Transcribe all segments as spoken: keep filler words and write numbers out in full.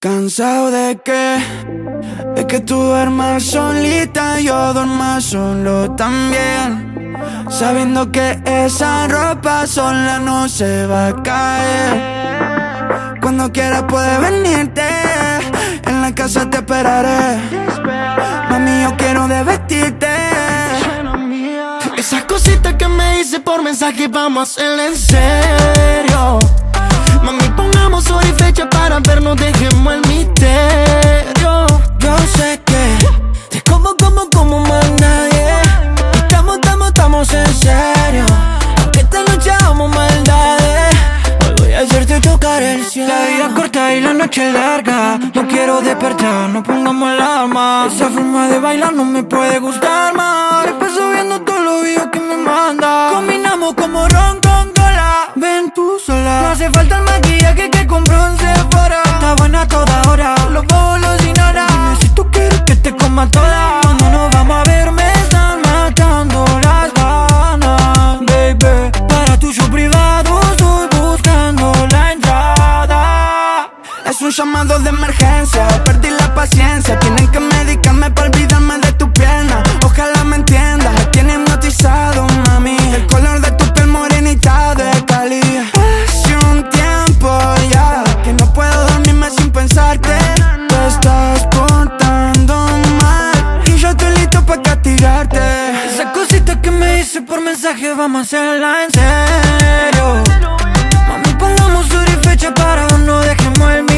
Cansado de que, de que tú duermas solita y yo duerma solo también, sabiendo que esa ropa sola no se va a caer. Cuando quieras puedes venirte, en la casa te esperaré. Mami, yo quiero de vestirte. Esas cositas que me hice por mensaje vamos a hacerla en serio. Mami, pongamos hora y fecha para vernos, dejemos el misterio. Yo sé que te como, como, como más nadie. Estamos, estamos, estamos en serio. Aunque esta noche hagamos maldades, hoy voy a hacerte tocar el cielo. La vida corta y la noche larga, no quiero despertar, no pongamos alarma. Esa forma de bailar no me puede gustar más. Me paso viendo todos los videos que me manda. Combinamos como ron con cola. Ven tú sola, no hace falta el maquillaje que compró en Sephora. Está buena a toda hora, los bobos los ignora. Dime si tú quieres que te coma toda. Cuando nos vamos a ver me están matando las ganas, baby. Para tu show privado estoy buscando la entrada. Es un llamado de emergencia, perdí la paciencia. Tienen que medicarme para olvidarme de tu pierna. Ojalá me entiendas, me tiene hipnotizado, mami. El color de tu piel morenita de Cali. Hace un tiempo ya que no puedo dormirme sin pensarte. Te estás portando mal y yo estoy listo para castigarte. Esa cosita que me hice por mensaje vamos a hacerla en serio. Mami, pongamos hora y fecha para no dejemos el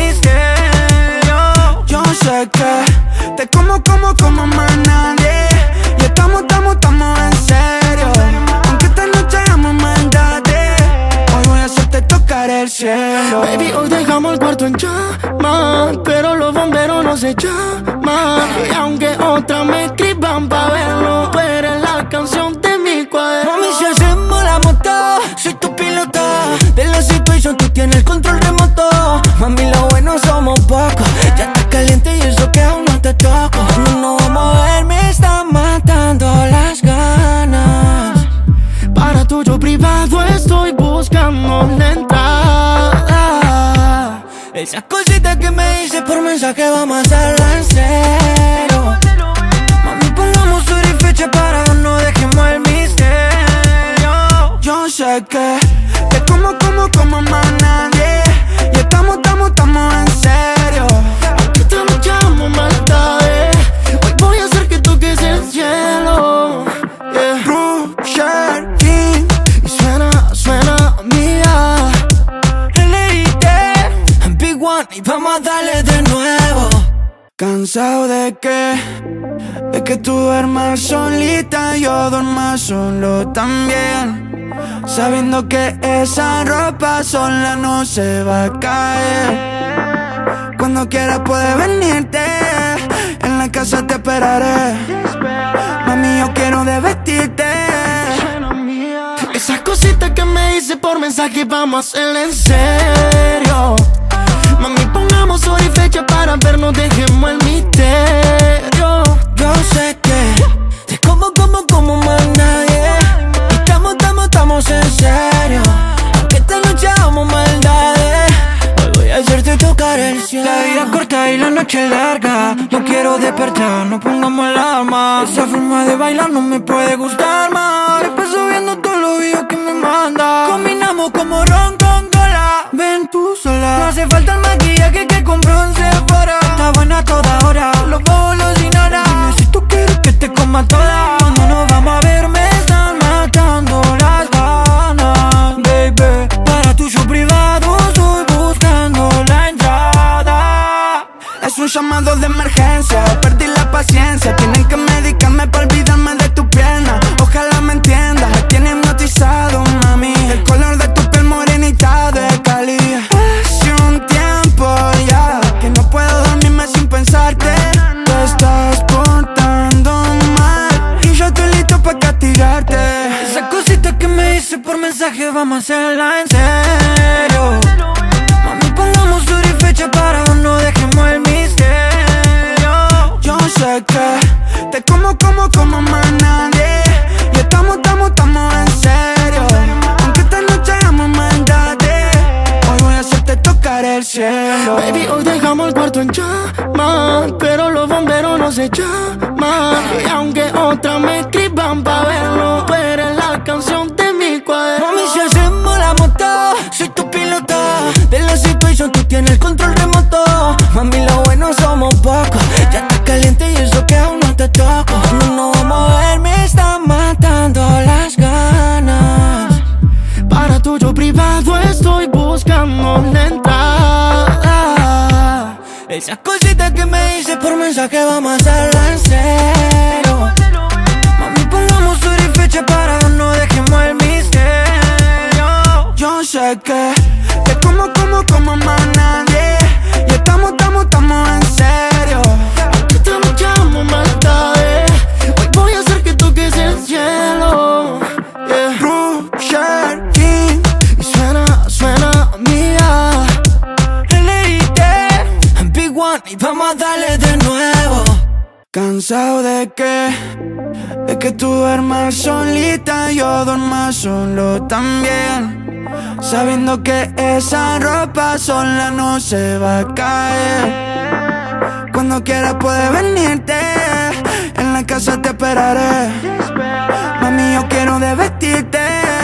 misterio. Yo sé que te como, como, como más nadie. Y estamos, estamos, estamos en serio. Aunque esta noche hagamos maldades, hoy voy a hacerte tocar el cielo. Baby, hoy dejamos el cuarto en llamas, pero los bomberos no se llaman. Y aunque otras me escriban pa' verlo, tú eres la canción de mi cuaderno. Mami, si hacemos la moto, soy tu piloto. De la situación tú tienes el control remoto. Mami, lo bueno somos pocos. Ya estás caliente y eso que aún no te toco. No nos vamos a ver, me están matando las ganas. Para tu show privado estoy buscando una entrada. Esas cositas que me hice por mensaje vamos a hacerla en serio. Mami, pongamos hora y fecha para no dejemos el misterio. Yo sé que te como, como, como más nadie. Y estamos, estamos, estamos en serio. Aunque esta noche hagamos maldades, hoy voy a hacer que toques el cielo. Yeah. Rusher King, Y suena, suena mía. L I T, Big One, y vamos a darle de nuevo. Cansado de que, de que tú duermas solita y yo duerma solo también, sabiendo que esa ropa sola no se va a caer. Cuando quieras puedes venirte, en la casa te esperaré. Mami, yo quiero de vestirte. Esas cositas que me hice por mensaje vamos a hacerla en serio. Mami, pongamos hora y fecha para vernos, dejemos el misterio. Yo sé que te como, como, como más nadie. Estamos, estamos, estamos en serio. Aunque esta noche hagamos maldades, hoy voy a hacerte tocar el cielo. La vida corta y la noche larga, no quiero despertar, no pongamos alarma. Esa forma de bailar no me puede gustar más. Me paso viendo todos los videos que me manda. Combinamos como ron con cola. Ven tú sola, no hace falta el maquillaje que compró en Sephora. Está buena a toda hora, los bobos los ignora. Dime si tú quieres que te coma toda. Cuando nos vamos a ver me están matando las ganas, baby. Para tu show privado estoy buscando la entrada. Es un llamado de emergencia, perdí la paciencia. Tienen que medicarme para olvidarme de tu pierna. Ojalá me entiendas, me tiene hipnotizado, mami. El color de tu piel morenita de Cali. Hace un tiempo ya que no puedo dormirme sin pensarte. Te estás portando mal y yo estoy listo para castigarte. Esa cosita que me hice por mensaje vamos a hacerla en serio. Mami, pongamos hora y fecha para no dejemos el misterio. Yo sé que te como, como, como más nadie. Y estamos, estamos, estamos en serio. Aunque esta noche hagamos maldades, hoy voy a hacerte tocar el cielo. Baby, hoy dejamos el cuarto se llama. Y aunque otras me escriban pa' verlo, tú eres la canción de mi cuaderno. Mami, si hacemos la moto, soy tu piloto. De la situación tú tienes el control remoto. Mami, lo bueno somos pocos. Ya estás caliente y eso que aún no te toco. No nos vamos a ver, me están matando las ganas. Para tuyo privado estoy buscando la entrada. Esas cositas que me dices por mensaje vamos a hacerlo en serio. Mami, pongamos hora y fecha para no dejemos el misterio. Yo sé que te como, como, como más nadie. Y estamos, estamos, estamos en serio. Aunque te echamos maldades, hoy voy a hacer que toques el cielo. Yeah. Rusher King, y suena, suena mía. Big One y vamos a darle de nuevo. Cansado de que, de que tú duermas solita y yo duerma solo también. Sabiendo que esa ropa sola no se va a caer. Cuando quieras puedes venirte, en la casa te esperaré. Mami, yo quiero de vestirte.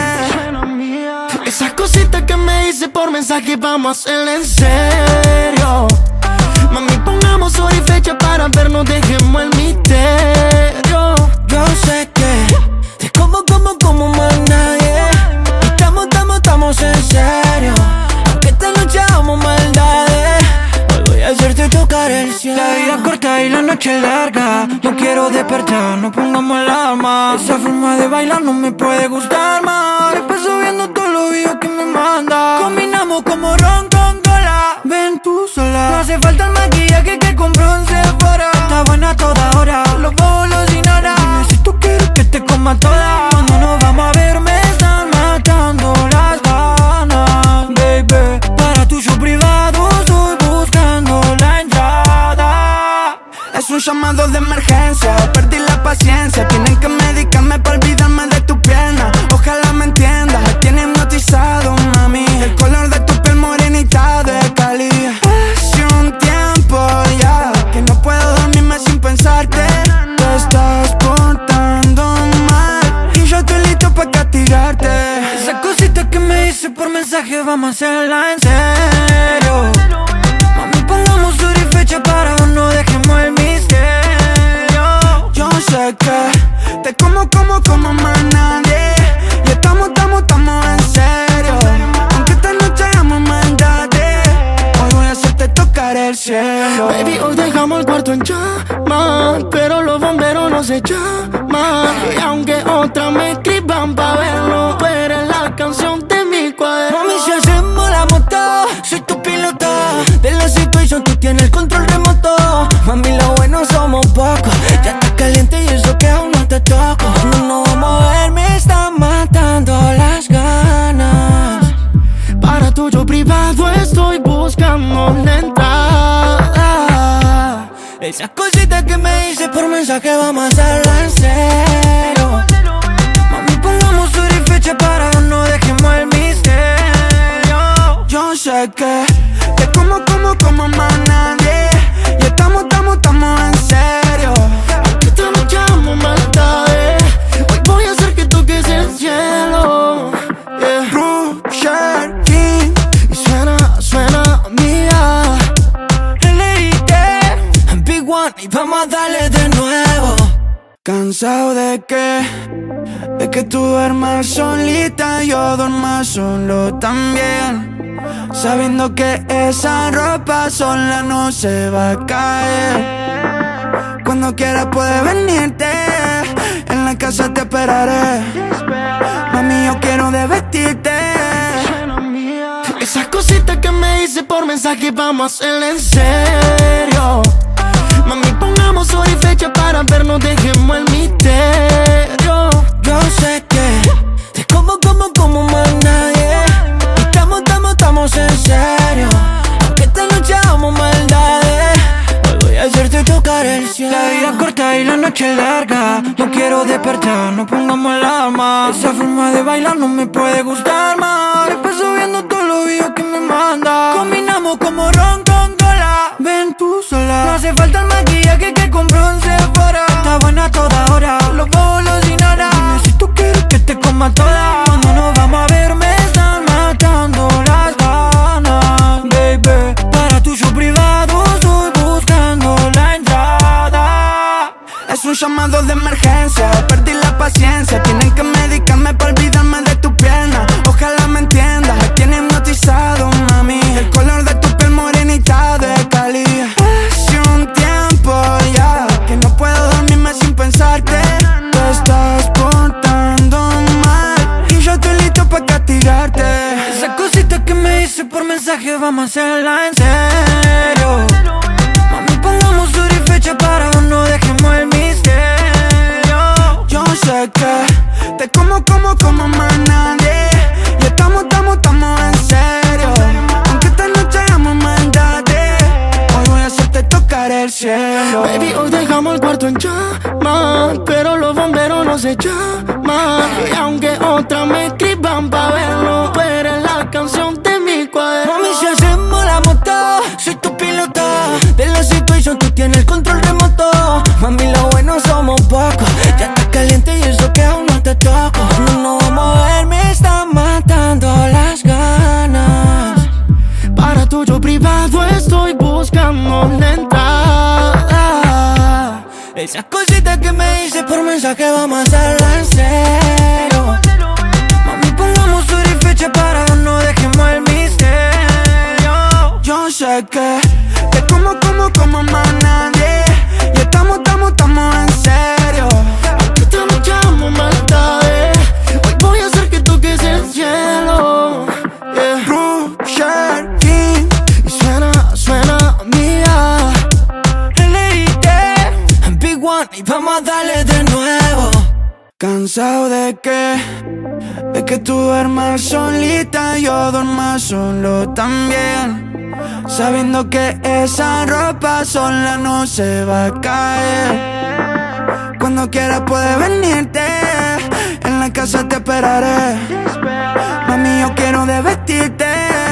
Esas cositas que me dices por mensaje vamos a hacerlo en serio. Mami, pongamos hora y fecha para vernos, dejemos el misterio. Yo sé que te como, como, como más nadie. Estamos, estamos, estamos en serio. Aunque esta noche hagamos maldades, hoy voy a hacerte tocar el cielo. La vida corta y la noche larga, no quiero despertar, no pongamos alarma. Esa forma de bailar no me puede gustar más. Me paso viendo todos los videos que me mandas. Combinamos como ron con cola. Ven tú sola, no hace falta el maquillaje que compró en Sephora. está buena a toda hora, los bobos los ignora. Dime si tú quieres que te coma toda. Cuando nos vamos a ver me están matando las ganas, baby. Para tu show privado estoy buscando la entrada. Es un llamado de emergencia, perdí la paciencia. Tienen que medicarme para olvidarme de tu pierna. Ojalá me entiendas, me tienes hipnotizado, mami. El color de tu piel morenita de Cali. Hace un tiempo ya que no puedo dormirme sin pensarte. Te estás portando mal y yo estoy listo para castigarte. Esa cosita que me dices por mensaje vamos a hacerla en serio. Mami, pongamos hora y fecha para no dejemos el misterio. Yo sé que te como, como, como más nadie. Y estamos, estamos, estamos en serio. Aunque esta noche hagamos maldades, hoy voy a hacerte tocar el cielo. Baby, hoy dejamos el cuarto en llamas, pero los bomberos no se llaman. Y aunque otras me escriban pa' verlo, tú eres la canción de mi cuaderno. Mami, si hacemos la moto, soy tu piloto. De la situación tú tienes el control remoto. Mami, lo bueno somos pocos. Ya estás caliente y eso que aún no te toco. No nos vamos a ver, me están matando las ganas. Para tuyo privado estoy buscando la entrada. Esas cositas que me dices por mensaje vamos a hacerlo en serio. Mami, pongamos hora y fecha para no dejemos el misterio. Yo sé que te como, como, como más nadie. Y estamos, estamos, estamos en serio. Aunque esta noche hagamos maldades, hoy voy a hacer que toques el cielo. Yeah. Rusher King, y suena, suena mía. Big One y vamos a darle de nuevo. Cansado de que, de que tú duermas solita y yo duerma solo también. Sabiendo que esa ropa sola no se va a caer. Cuando quieras puedes venirte, en la casa te esperaré. Mami, yo quiero de vestirte. Esas cositas que me dices por mensaje vamos a hacerlo en serio. Mami, pongamos hora y fecha para vernos, dejemos el misterio. Yo sé que te como, como, como más nadie. Estamos, estamos, estamos en serio. Aunque esta noche hagamos maldades, hoy voy a hacerte tocar el cielo. La vida corta y la noche larga, no quiero despertar, no pongamos alarma. Esa forma de bailar no me puede gustar más. Me paso viendo todos los videos que me mandas. Combinamos como ron con cola. Ven tú sola, no hace falta el maquillaje que compró en llamado de emergencia, perdí la paciencia. Tienen que medicarme para olvidarme de tu pierna. Ojalá me entiendas, me tiene hipnotizado, mami. El color de tu piel morenita de Cali. Hace un tiempo ya que no puedo dormirme sin pensarte. Te estás portando mal y yo estoy listo para castigarte. Esa cosita que me hice por mensaje, vamos a hacerla en serio. Mami, pongamos hora y fecha para no dejemos el misterio. Yo sé que te como, como, como más nadie. Y estamos, estamos, estamos en serio. Aunque esta noche hagamos maldades, hoy voy a hacerte tocar el cielo. Baby, hoy dejamos el cuarto en llamas, pero los bomberos no se llaman. Y aunque otras me escriban pa' verlo, tú eres la canción de mi cuaderno. Mami, si hacemos la moto, soy tu piloto. De la situación tú tienes el control remoto. Mami, lo bueno somos pocos. Ya estás caliente y eso que aún no te toco. No nos vamos a ver, me están matando las ganas. Para tuyo privado estoy buscando la entrada. Esas cositas que me hice por mensaje, vamos a hacerla en serio. Mami, pongamos hora y fecha para no dejemos el misterio. Yo sé que te como, como, como más nadie. Y estamos, estamos, estamos en serio. Aunque esta noche hagamos maldades, hoy voy a hacer que toques el cielo. Yeah. Rusher King. Y suena, suena mía. Big One y vamos a darle de nuevo. Cansado de que, de que tú duermas solita, yo duerma solo también. Sabiendo que esa ropa sola no se va a caer. Cuando quieras puedes venirte, en la casa te esperaré. Mami, yo quiero de vestirte.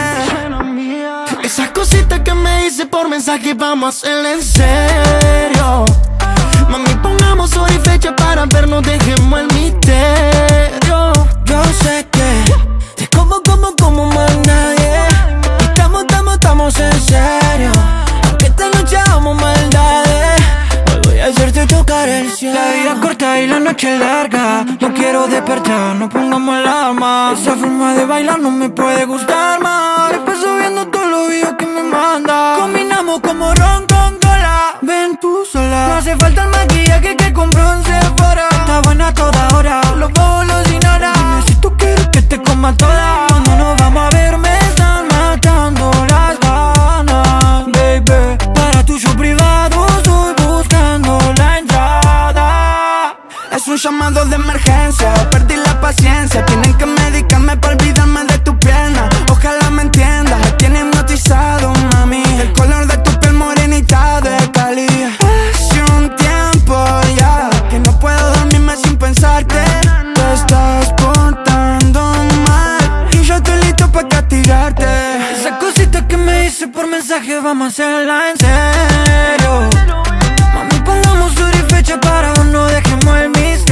Esas cositas que me hice por mensaje, vamos a hacerla en serio. Mami, pongamos hora y fecha para vernos, dejemos el misterio. Yo sé que te como, como, como más nadie. Y estamos, estamos, estamos en serio. Aunque esta noche hagamos maldades, hoy voy a hacerte tocar el cielo. La vida es corta y la noche es larga. No quiero despertar, no pongamos alarma. Esa forma de bailar no me puede gustar más. Me paso viendo todos los videos que me manda. Combinamos como ron con cola. Ven tú sola. No hace falta el maquillaje que compró en Sephora. Está buena a toda hora, los bobos los ignora. Dime si tú quieres que te coma toda. Cuando nos vamos a ver me están matando las ganas, baby. Para tu show privado estoy buscando la entrada. Es un llamado de emergencia, perdí la paciencia. Tienen que medicarme para olvidarme de tu pierna. Ojalá me entiendas, me tiene hipnotizado, mami. El color de tu piel morenita de Cali. Hace un tiempo ya que no puedo dormirme sin pensarte. Te estás portando mal y yo estoy listo para castigarte. Esa cosita que me hice por mensaje, vamos a hacerla en serio. Mami, pongamos hora y fecha para no dejemos el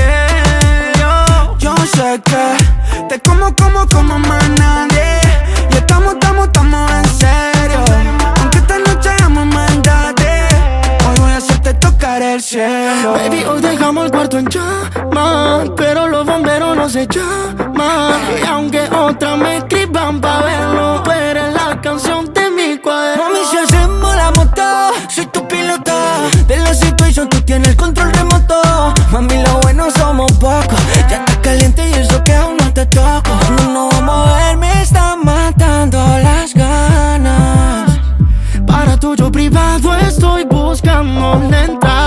misterio. Yo sé que te como, como, como más nadie. Y estamos, estamos, estamos en serio. Aunque esta noche hagamos maldades, hoy voy a hacerte tocar el cielo. Baby, hoy dejamos el cuarto en llamas, pero los bomberos no se llaman. Y aunque otras me escriban pa' verlo, tú eres la canción de mi cuaderno. Mami, si hacemos la moto, soy tu piloto. De la situación tú tienes el control remoto. Mami, lo bueno somos pocos. Ya estás caliente y eso que aún no te toco. No nos vamos a ver, me están matando las ganas. Para tuyo privado estoy buscando la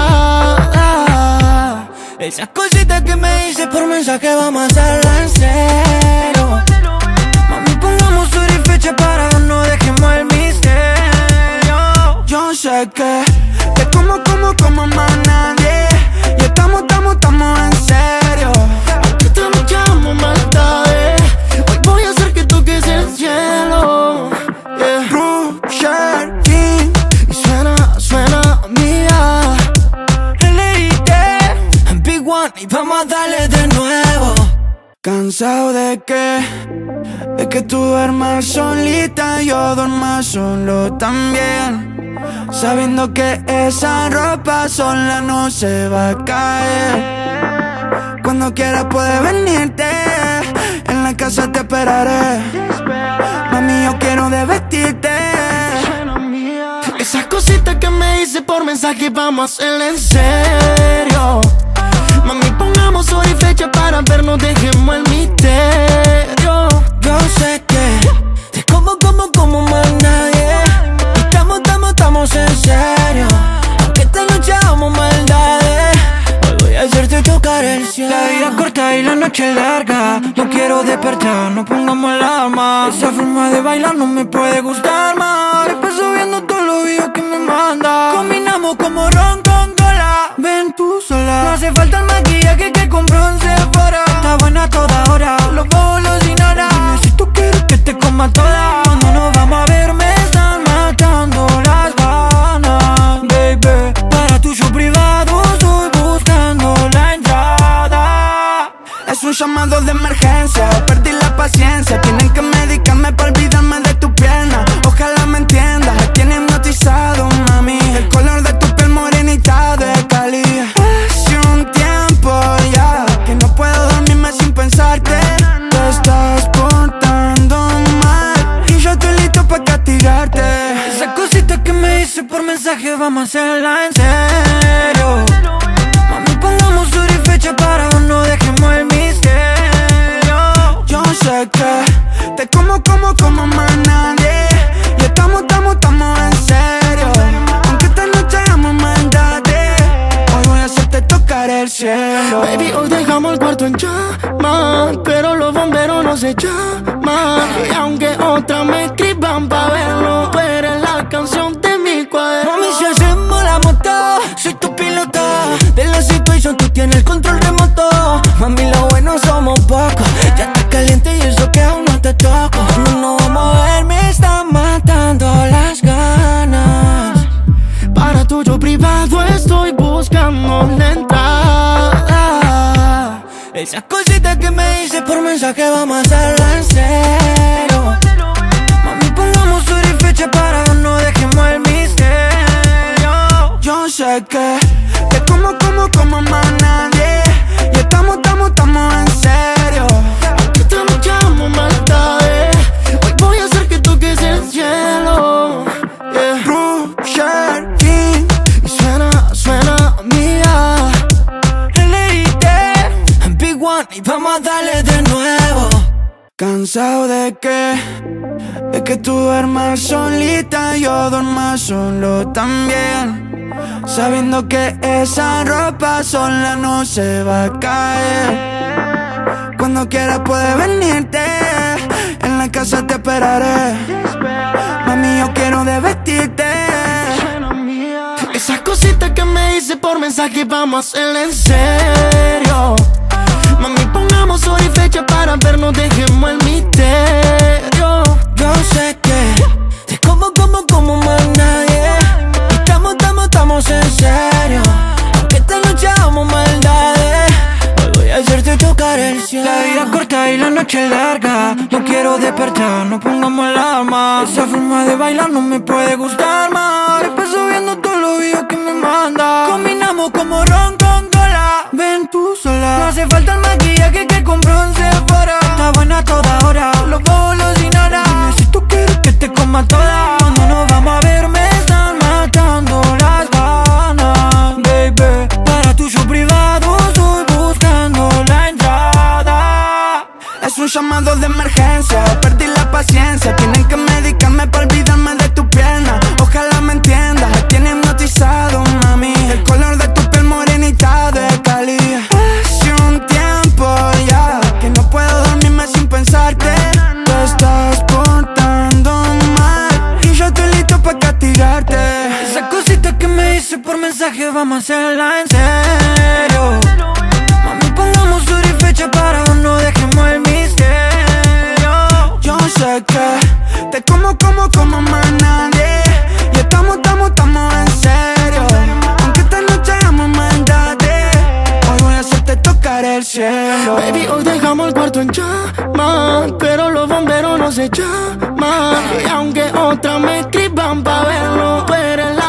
entrada. Esas cositas que me hice por mensaje, vamos a hacerla en serio. Mami, pongamos hora y fecha para no dejemos el misterio. Yo sé que te como, como, como más nadie. Y estamos, estamos, estamos en serio. Aunque esta noche hagamos maldades, hoy voy a hacer que toques el cielo. Yeah. Rusher King. Y suena, suena mía. Big One y vamos a darle de nuevo. Cansado de que, de que tú duermas solita, yo duerma solo también. sabiendo que esa ropa sola no se va a caer. Cuando quieras puedes venirte, en la casa te esperaré. Mami, yo quiero de vestirte. Esas cositas que me hice por mensaje vamos a hacerla en serio. Mami, pongamos hora y fecha para vernos, dejemos el misterio. Yo sé que te como, como, como más nadie. Estamos, estamos, estamos en serio. Aunque esta noche hagamos maldades, hoy voy a hacerte tocar el cielo. La vida corta y la noche larga, no quiero despertar, no pongamos alarma. Esa forma de bailar no me puede gustar más. Después subiendo todos los videos que me manda. Combinamos como ron con cola. Ven tú sola, No hace falta el maquillaje que compró en Sephora. está buena a toda hora. Los bobos los ignora. Dime si tú quieres que te coma toda. Cuando nos vamos a ver me están matando las ganas, Baby, para tu show privado estoy buscando la entrada. es un llamado de emergencia, perdí la paciencia. Tienen que medicarme para olvidarme de tu pierna. Ojalá me entiendas, me tiene hipnotizado, mami. El color de tu piel morenita de Cali. Hace un tiempo ya que no puedo dormirme sin pensarte. Te estás portando mal y yo estoy listo para castigarte. Esa cosita que me hice por mensaje vamos a hacerla en serio. Mami, pongamos hora y fecha para no dejemos el misterio. Yo sé que te como, como, como más nadie. Y estamos, estamos, estamos en serio. Aunque esta noche hagamos maldades, hoy voy a hacerte tocar el cielo. Baby, hoy dejamos el cuarto en llamas, pero los bomberos no se llaman. Y aunque otras me escriban pa' verlo, tú eres la canción de mi cuaderno. Mami, si hacemos la moto, soy tu piloto. De la situación tú tienes el control remoto. Mami, lo bueno somos pocos. Ya está caliente y eso que aún no te toco. No nos vamos a ver, me están matando las ganas. Para tu yo privado estoy buscando la entrada. Esas cositas que me hice por mensaje vamos a hacerla en serio. Mami, pongamos hora y fecha para no dejemos el misterio. Yo sé que te como, como, como más nadie. Y estamos, estamos, estamos en serio. Aunque esta noche hagamos maldades, hoy voy a hacer que toques el cielo. Yeah. Rusher King, Y suena, suena mía. Big One y vamos a darle de nuevo. cansado de que, de que tú duermas solita y yo duerma solo también. Sabiendo que esa ropa sola no se va a caer. Cuando quieras puedes venirte, en la casa te esperaré. Mami, yo quiero de vestirte. Esas cositas que me hice por mensaje vamos a hacerla en serio. Mami, pongamos hora y fecha para vernos, dejemos el misterio. Yo sé que te como, como, como más nadie. Estamos, estamos, estamos en serio. Aunque esta noche hagamos maldades, hoy voy a hacerte tocar el cielo. La vida corta y la noche larga, no quiero despertar, no pongamos alarma. Esa forma de bailar no me puede gustar más. Después subiendo todos los videos que me manda. Combinamos como ron con cola. Ven tú sola, No hace falta el maquillaje que compró en Sephora. está buena a toda hora. Los bobos los ignora. Dime si tú quieres que te coma toda. Cuando nos vamos a ver me están matando las ganas, Baby, para tu show privado estoy buscando la entrada. es un llamado de emergencia, perdí la paciencia. Tienen que medicarme para olvidarme de tu pierna. Ojalá me entiendas, me tiene hipnotizado, mami. El color de tu piel morenita de Cali. Hace un tiempo ya que no puedo dormirme sin pensarte. Te estás portando mal y yo estoy listo para castigarte. Esa cosita que me hice por mensaje vamos a hacerla en serio. Mami, pongamos hora y fecha para no dejemos el misterio. Yo sé que te como, como, como más nadie. Y estamos, estamos, estamos en serio. Aunque esta noche hagamos maldades, hoy voy a hacerte tocar el cielo. Baby, hoy dejamos el cuarto en llamas, pero los bomberos no se llaman. Y aunque otras me escriban pa' verlo, tú eres la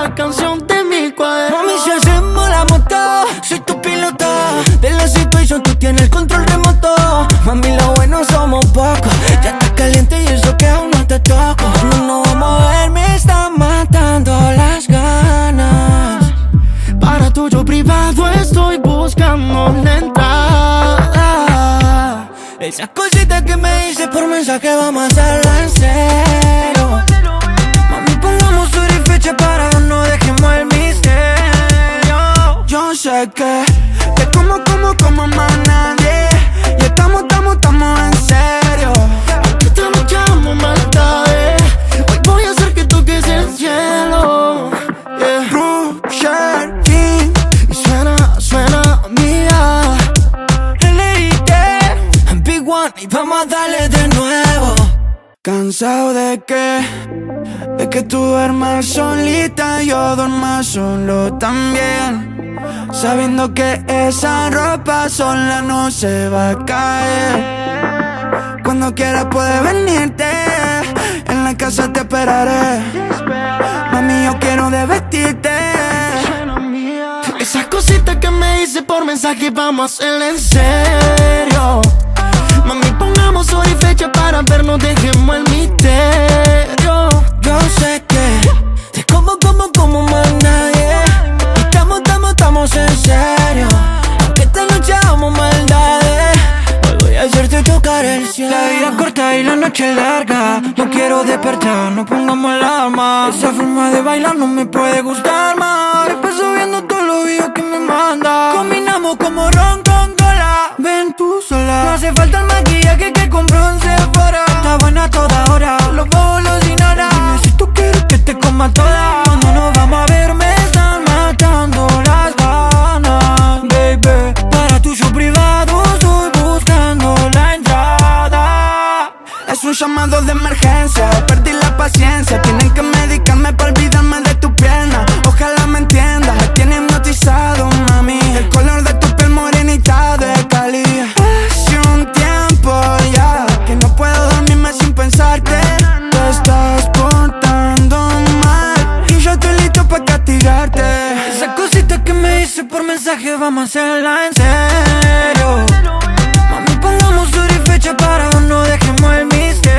la canción de mi cuaderno. Mami, si hacemos la moto, soy tu piloto. De la situación tú tienes el control remoto. Mami, lo bueno somos pocos. Ya estás caliente y eso que aún no te toco. No nos vamos a ver, me están matando las ganas. Para tuyo privado estoy buscando la entrada. Esas cositas que me dices por mensaje vamos a hacerla en serio. Mami, pongamos hora y fecha para no dejemos el misterio. Yo sé que te como, como, como más nadie. Y estamos, estamos, estamos en serio. Aunque estamos echamos maldades, hoy voy a hacer que toques el cielo. Yeah. Rusher King. Y suena, suena mía. Big One y vamos a darle de nuevo. Cansado de que, de que tú duermas solita y yo duerma solo también. Sabiendo que esa ropa sola no se va a caer. Cuando quieras puedes venirte, en la casa te esperaré. Mami, yo quiero de vestirte. Esas cositas que me hice por mensaje vamos a hacerla en serio. Mami, pongamos hora y fecha para vernos, dejemos el misterio. Yo sé que te como, como, como más nadie. Estamos, estamos, estamos en serio. Aunque esta noche hagamos maldades, hoy voy a hacerte tocar el cielo. La vida corta y la noche larga. No quiero despertar, no pongamos alarma. Esa forma de bailar no me puede gustar más. Me paso viendo todos los videos que me manda. Combinamos como ron con cola. Ven tú sola. No hace falta el maquillaje que compró en Sephora. Está buena a toda hora. Los bobos los ignora. Dime si tú quieres que te coma toda. Cuando nos vamos a ver me están matando las ganas, baby. Para tu show privado estoy buscando la entrada. Es un llamado de emergencia. Perdí la paciencia. Tienen que medicarme para olvidarme de tu pierna. Ojalá me entiendas. Me tienes hipnotizado, mami. El color de tu piel morenita de Cali. Hace un tiempo ya que no puedo dormirme sin pensarte. Te estás portando mal y yo estoy listo para castigarte. Esa cosita que me hice por mensaje vamos a hacerla en serio. Mami, pongamos hora y fecha para no dejemos el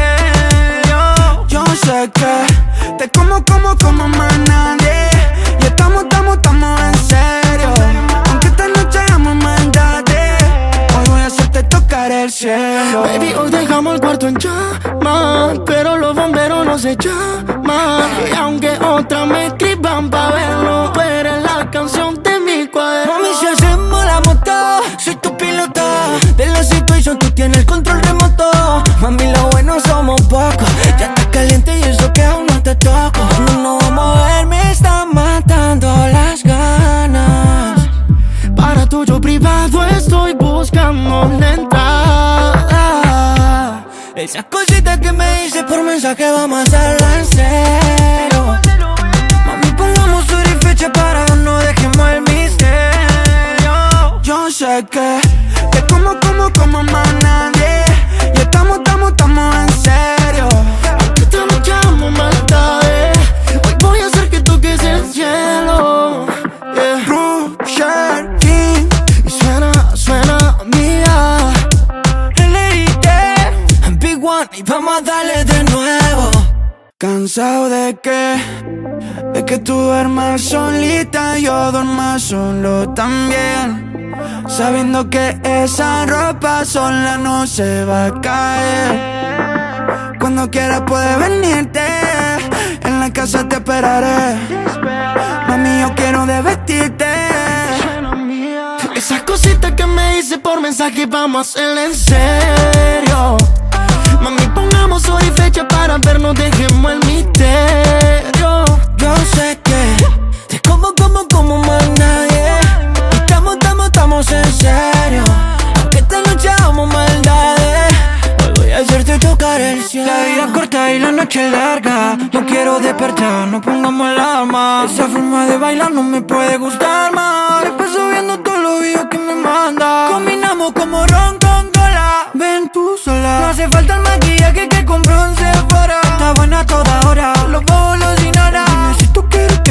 misterio. Yo sé que te como, como, como más nadie. Y estamos, estamos, estamos en serio. Aunque esta noche hagamos maldades, hoy voy a hacerte tocar el cielo. Baby, hoy dejamos el cuarto en llamas, pero los bomberos no se llaman. Y aunque otras me escriban pa' verlo, tú eres la canción de mi cuaderno. Mami, si hacemos la moto, soy tu piloto. De la situación tú tienes el control remoto. Mami, lo bueno somos pocos. Ya estás caliente y eso que aún no te toco. No nos vamos a ver, me están matando las ganas. Para tuyo privado estoy buscando la entrada. Esas cositas que me dices por mensaje vamos a hacerla en serio. Mami, pongamos hora y fecha para no dejemos el misterio. Yo sé que te como, como, como más nadie. Y estamos, estamos, estamos en serio. Aunque estamos echamos maldades, hoy voy a hacer que toques el cielo. Yeah. Rusher King. Y suena, suena mía. Big One y vamos a darle de nuevo. Cansado de que, de que tú duermas solita y yo duerma solo también. Sabiendo que esa ropa sola no se va a caer. Cuando quieras puedes venirte, en la casa te esperaré. Mami, yo quiero de vestirte. Esas cositas que me hice por mensaje vamos a hacerla en serio. Mami, pongamos hora y fecha para vernos, dejemos el misterio. Yo sé que te como, como, como más nadie. Estamos, estamos, estamos en serio. Aunque esta noche hagamos maldades, hoy voy a hacerte tocar el cielo. La vida corta y la noche larga. No quiero despertar, no pongamos alarma. Esa forma de bailar no me puede gustar más. Me paso viendo todos los videos que me manda. Combinamos como ron con cola. Ven tú sola. No hace falta el maquillaje que compró en Sephora. Está buena a toda hora. Los bobos los ignora. Dime si tú quieres que te coma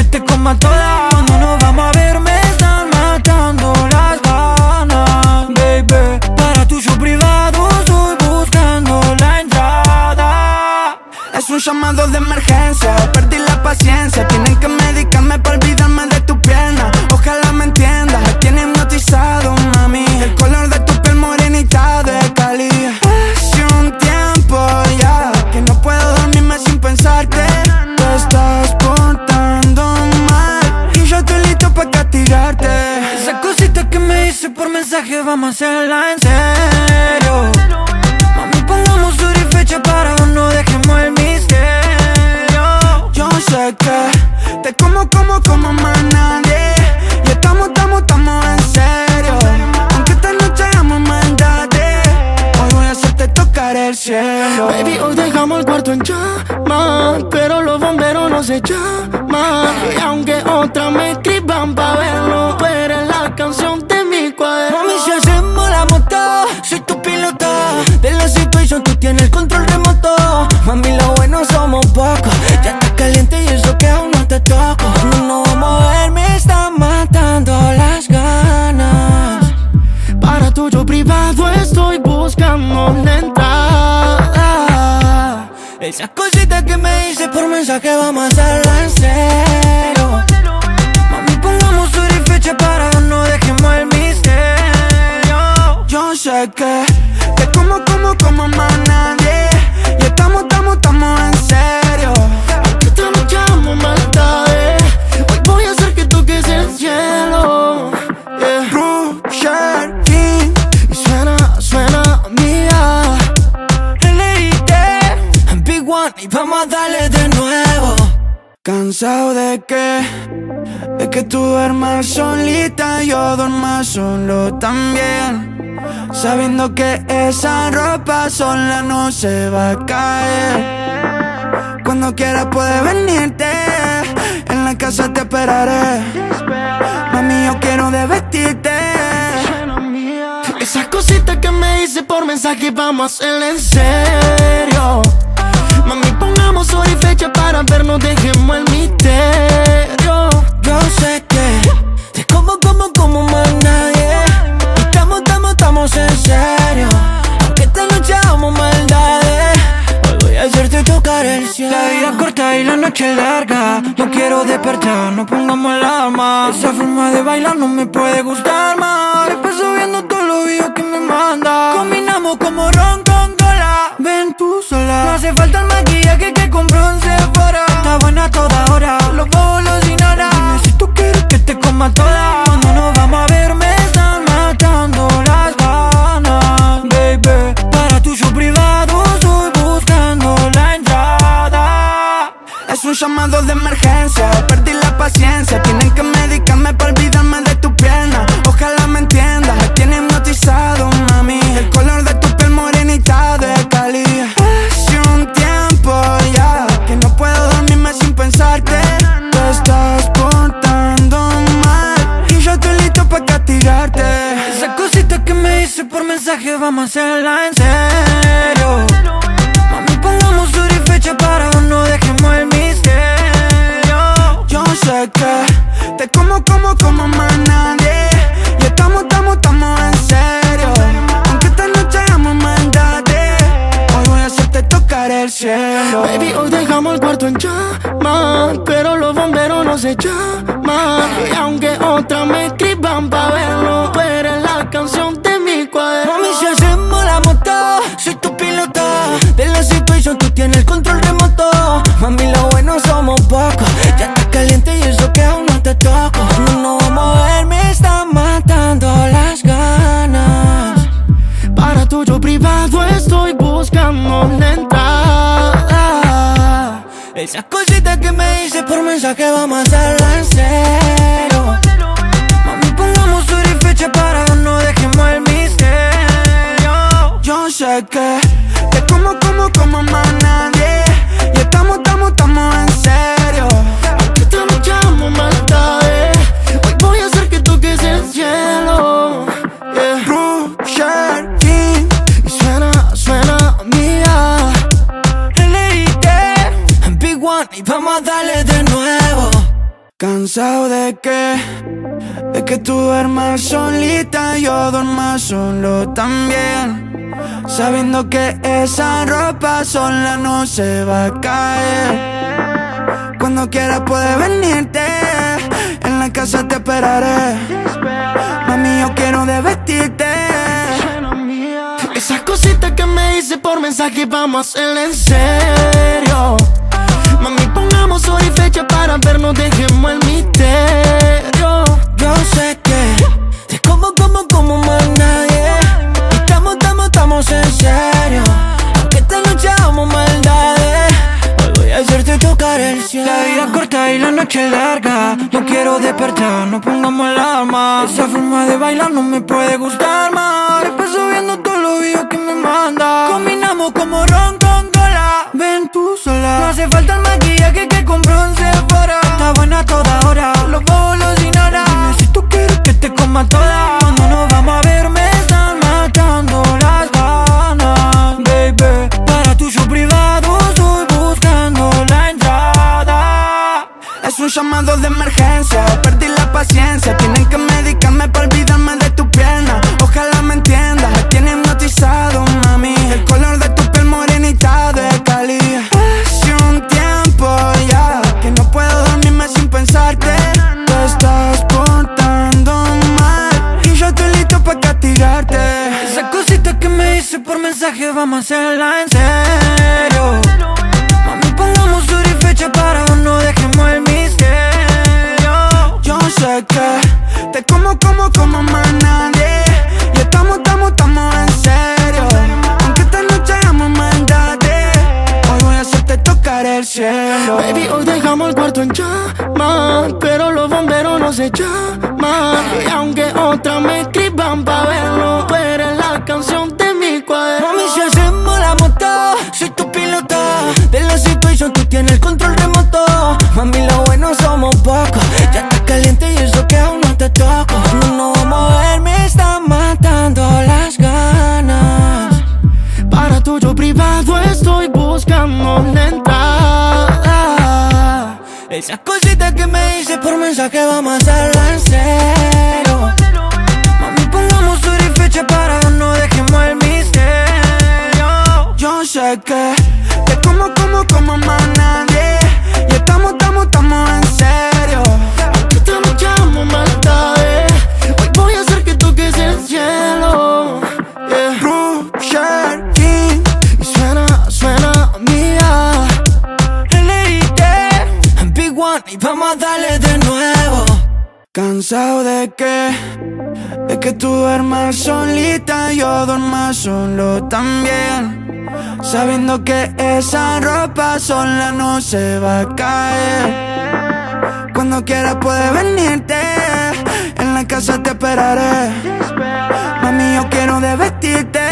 coma toda. Cuando nos vamos a ver me están matando las ganas, baby. Para tu show privado estoy buscando la entrada. Es un llamado de emergencia, perdí la paciencia. Tienen que medicarme para olvidarme de tu pierna. Ojalá me entiendas, me tiene hipnotizado, mami. El color de tu piel morenita de Cali. Hace un tiempo ya que no puedo dormirme sin pensarte. Te estás portando mal y yo estoy listo para castigarte. Esa cosita que me hice por mensaje vamos a hacerla en serio. Mami, pongamos hora y fecha para no dejemos el misterio. Yo sé que te como, como, como más nadie. Y estamos, estamos, estamos en serio. Aunque esta noche hagamos maldades, hoy voy a hacerte tocar el cielo. Baby, hoy dejamos el cuarto en llamas, pero los bomberos no se llaman. Y aunque otras me escriban pa' verlo, tú eres la canción de mi cuaderno. Mami, si hacemos la moto, soy tu piloto. De la situación tú tienes el control remoto. Mami, lo bueno somos pocos. Ya estás caliente y eso que aún no te toco. No nos vamos a ver, me están matando las ganas. Para tu show privado estoy buscando la entrada. Esas cositas que me dices por mensaje vamos a hacerla en serio. Mami, pongamos hora y fecha para no dejemos el misterio. Yo sé que te como, como, como más nadie. Y estamos, estamos, estamos en serio. Aunque esta noche hagamos maldades, hoy voy a hacer que toques el cielo. Yeah. Roger King. Y suena, suena mía. L I T, Big One y vamos a darle de nuevo. Cansado de que, de que tú duermas solita y yo duerma solo también. Sabiendo que esa ropa sola no se va a caer. Cuando quieras puedes venirte, en la casa te esperaré. Mami, yo quiero de vestirte. Esas cositas que me hice por mensaje vamos a hacerla en serio. Mami, pongamos hora y fecha para vernos, dejemos el misterio. Yo sé que te como, como, como más nadie. Estamos, estamos, estamos en serio. Aunque esta noche hagamos maldades, hoy voy a hacerte tocar el cielo. La vida es corta y la noche es larga. No quiero despertar, no pongamos alarma. Esa forma de bailar no me puede gustar más. Me paso viendo todos los videos que me manda. Combinamos como ron con cola. Ven tú sola, no hace falta el maquillaje que compró en Sephora. Está buena a toda hora, los bobos los ignora. Dime si tú quieres que te coma toda. Cuando nos vamos a ver me están matando las ganas, baby. Para tu show privado estoy buscando la entrada. Es un llamado de emergencia, perdí la paciencia. Tienen que medicarme para olvidarme de tu pierna. Ojalá me entiendas, me tiene hipnotizado, mami. El color de tu piel morenita de Cali. Hace un tiempo ya que no puedo dormirme sin pensarte. Te estás portando mal y yo estoy listo para castigarte. Esa cosita que me hice por mensaje vamos a hacerla en serio. Mami, pongamos hora y fecha para no dejemos el misterio. Yo sé que te como, como, como más nadie. Y estamos, estamos, estamos en serio. Aunque esta noche hagamos maldades, hoy voy a hacerte tocar el cielo. Baby, hoy dejamos el cuarto en llamas, pero los bomberos no se llaman. Y aunque otras me escriban pa' verlo, tú eres la canción de mi cuaderno. Mami, si hacemos la moto, soy tu piloto. De la situación tú tienes el control remoto. Mami, lo bueno somos pocos. Ya estás caliente y eso que aún no te toco. No nos vamos a ver, me están matando las ganas. Para tu show privado estoy buscando la entrada. Esas cositas que me dices por mensaje vamos a hacerla en serio. Mami, pongamos hora y fecha para no dejemos el misterio. Yo sé que te como, como, como más nadie. Y estamos, estamos, estamos en serio. Aunque esta noche hagamos maldades, hoy voy a hacer que toques el cielo. Yeah. Roger King. Y suena, suena mía. L I T, Big One y vamos a darle de nuevo. Can Cansado de que, de que tú duermas solita y yo duerma solo también, sabiendo que esa ropa sola no se va a caer. Cuando quieras puedes venirte, en la casa te esperaré. Mami, yo quiero de vestirte. Esas cositas que me hice por mensaje vamos a hacerla en serio. Mami, pongamos hora y fecha para vernos, dejemos el misterio. Yo sé que te como, como, como más nadie. Y estamos, estamos, estamos en serio. Aunque esta noche hagamos maldades, hoy voy a hacerte tocar el cielo. La vida es corta y la noche es larga. No quiero despertar, no pongamos alarma. Esa forma de bailar no me puede gustar más. Después subiendo todos los videos que me manda. Combinamos como ron con cola. Ven tú sola. No hace falta el maquillaje que compró en Sephora. Está buena a toda hora. Los bobos los ignoran. Dime si tú quieres que te coma toda. Cuando nos vamos a ver me están matando las ganas, baby. Para tu show privado estoy buscando la entrada. Es un llamado de emergencia, perdí la paciencia. Tienen que medicarme para olvidarme de tu pierna. Ojalá me entiendas, me tiene hipnotizado, mami. El color de tu piel morenita de Cali. Hace un tiempo ya que no puedo dormirme sin pensarte. Te estás portando mal y yo estoy listo para castigarte. Esa cosita que me hice por mensaje vamos a hacerla en serio. Mami, pongamos hora y fecha para no dejemos el misterio. Yo sé que te como, como, como más nadie. Y estamos, estamos, estamos en serio. Aunque esta noche hagamos maldades, hoy voy a hacerte tocar el cielo. Baby, hoy dejamos el cuarto en llamas, pero los bomberos no se llaman. Y aunque otras me escriban pa' verlo, tú eres la canción de mi cuaderno. Mami, si hacemos la moto, soy tu piloto. De la situación tú tienes el control remoto. Mami, lo bueno somos pocos. Ya estás caliente y eso que aún no te toco. No nos vamos a ver, me están matando las ganas. Para tu show privado estoy buscando la entrada. Esas cositas que me hice por mensaje vamos a hacerla en serio. Mami, pongamos hora y fecha para no dejemos el misterio. Yo sé que te como, como, como más nadie. Y estamos, estamos, estamos en serio. Aunque esta noche hagamos maldades, hoy voy a hacer que toques el cielo. Yeah. Roger King. Y suena, suena mía. Big One y vamos a darle de nuevo. Cansado de que, de que tú duermas solita y yo duerma solo también, sabiendo que esa ropa sola no se va a caer. Cuando quieras puedes venirte, en la casa te esperaré. Mami, yo quiero de vestirte.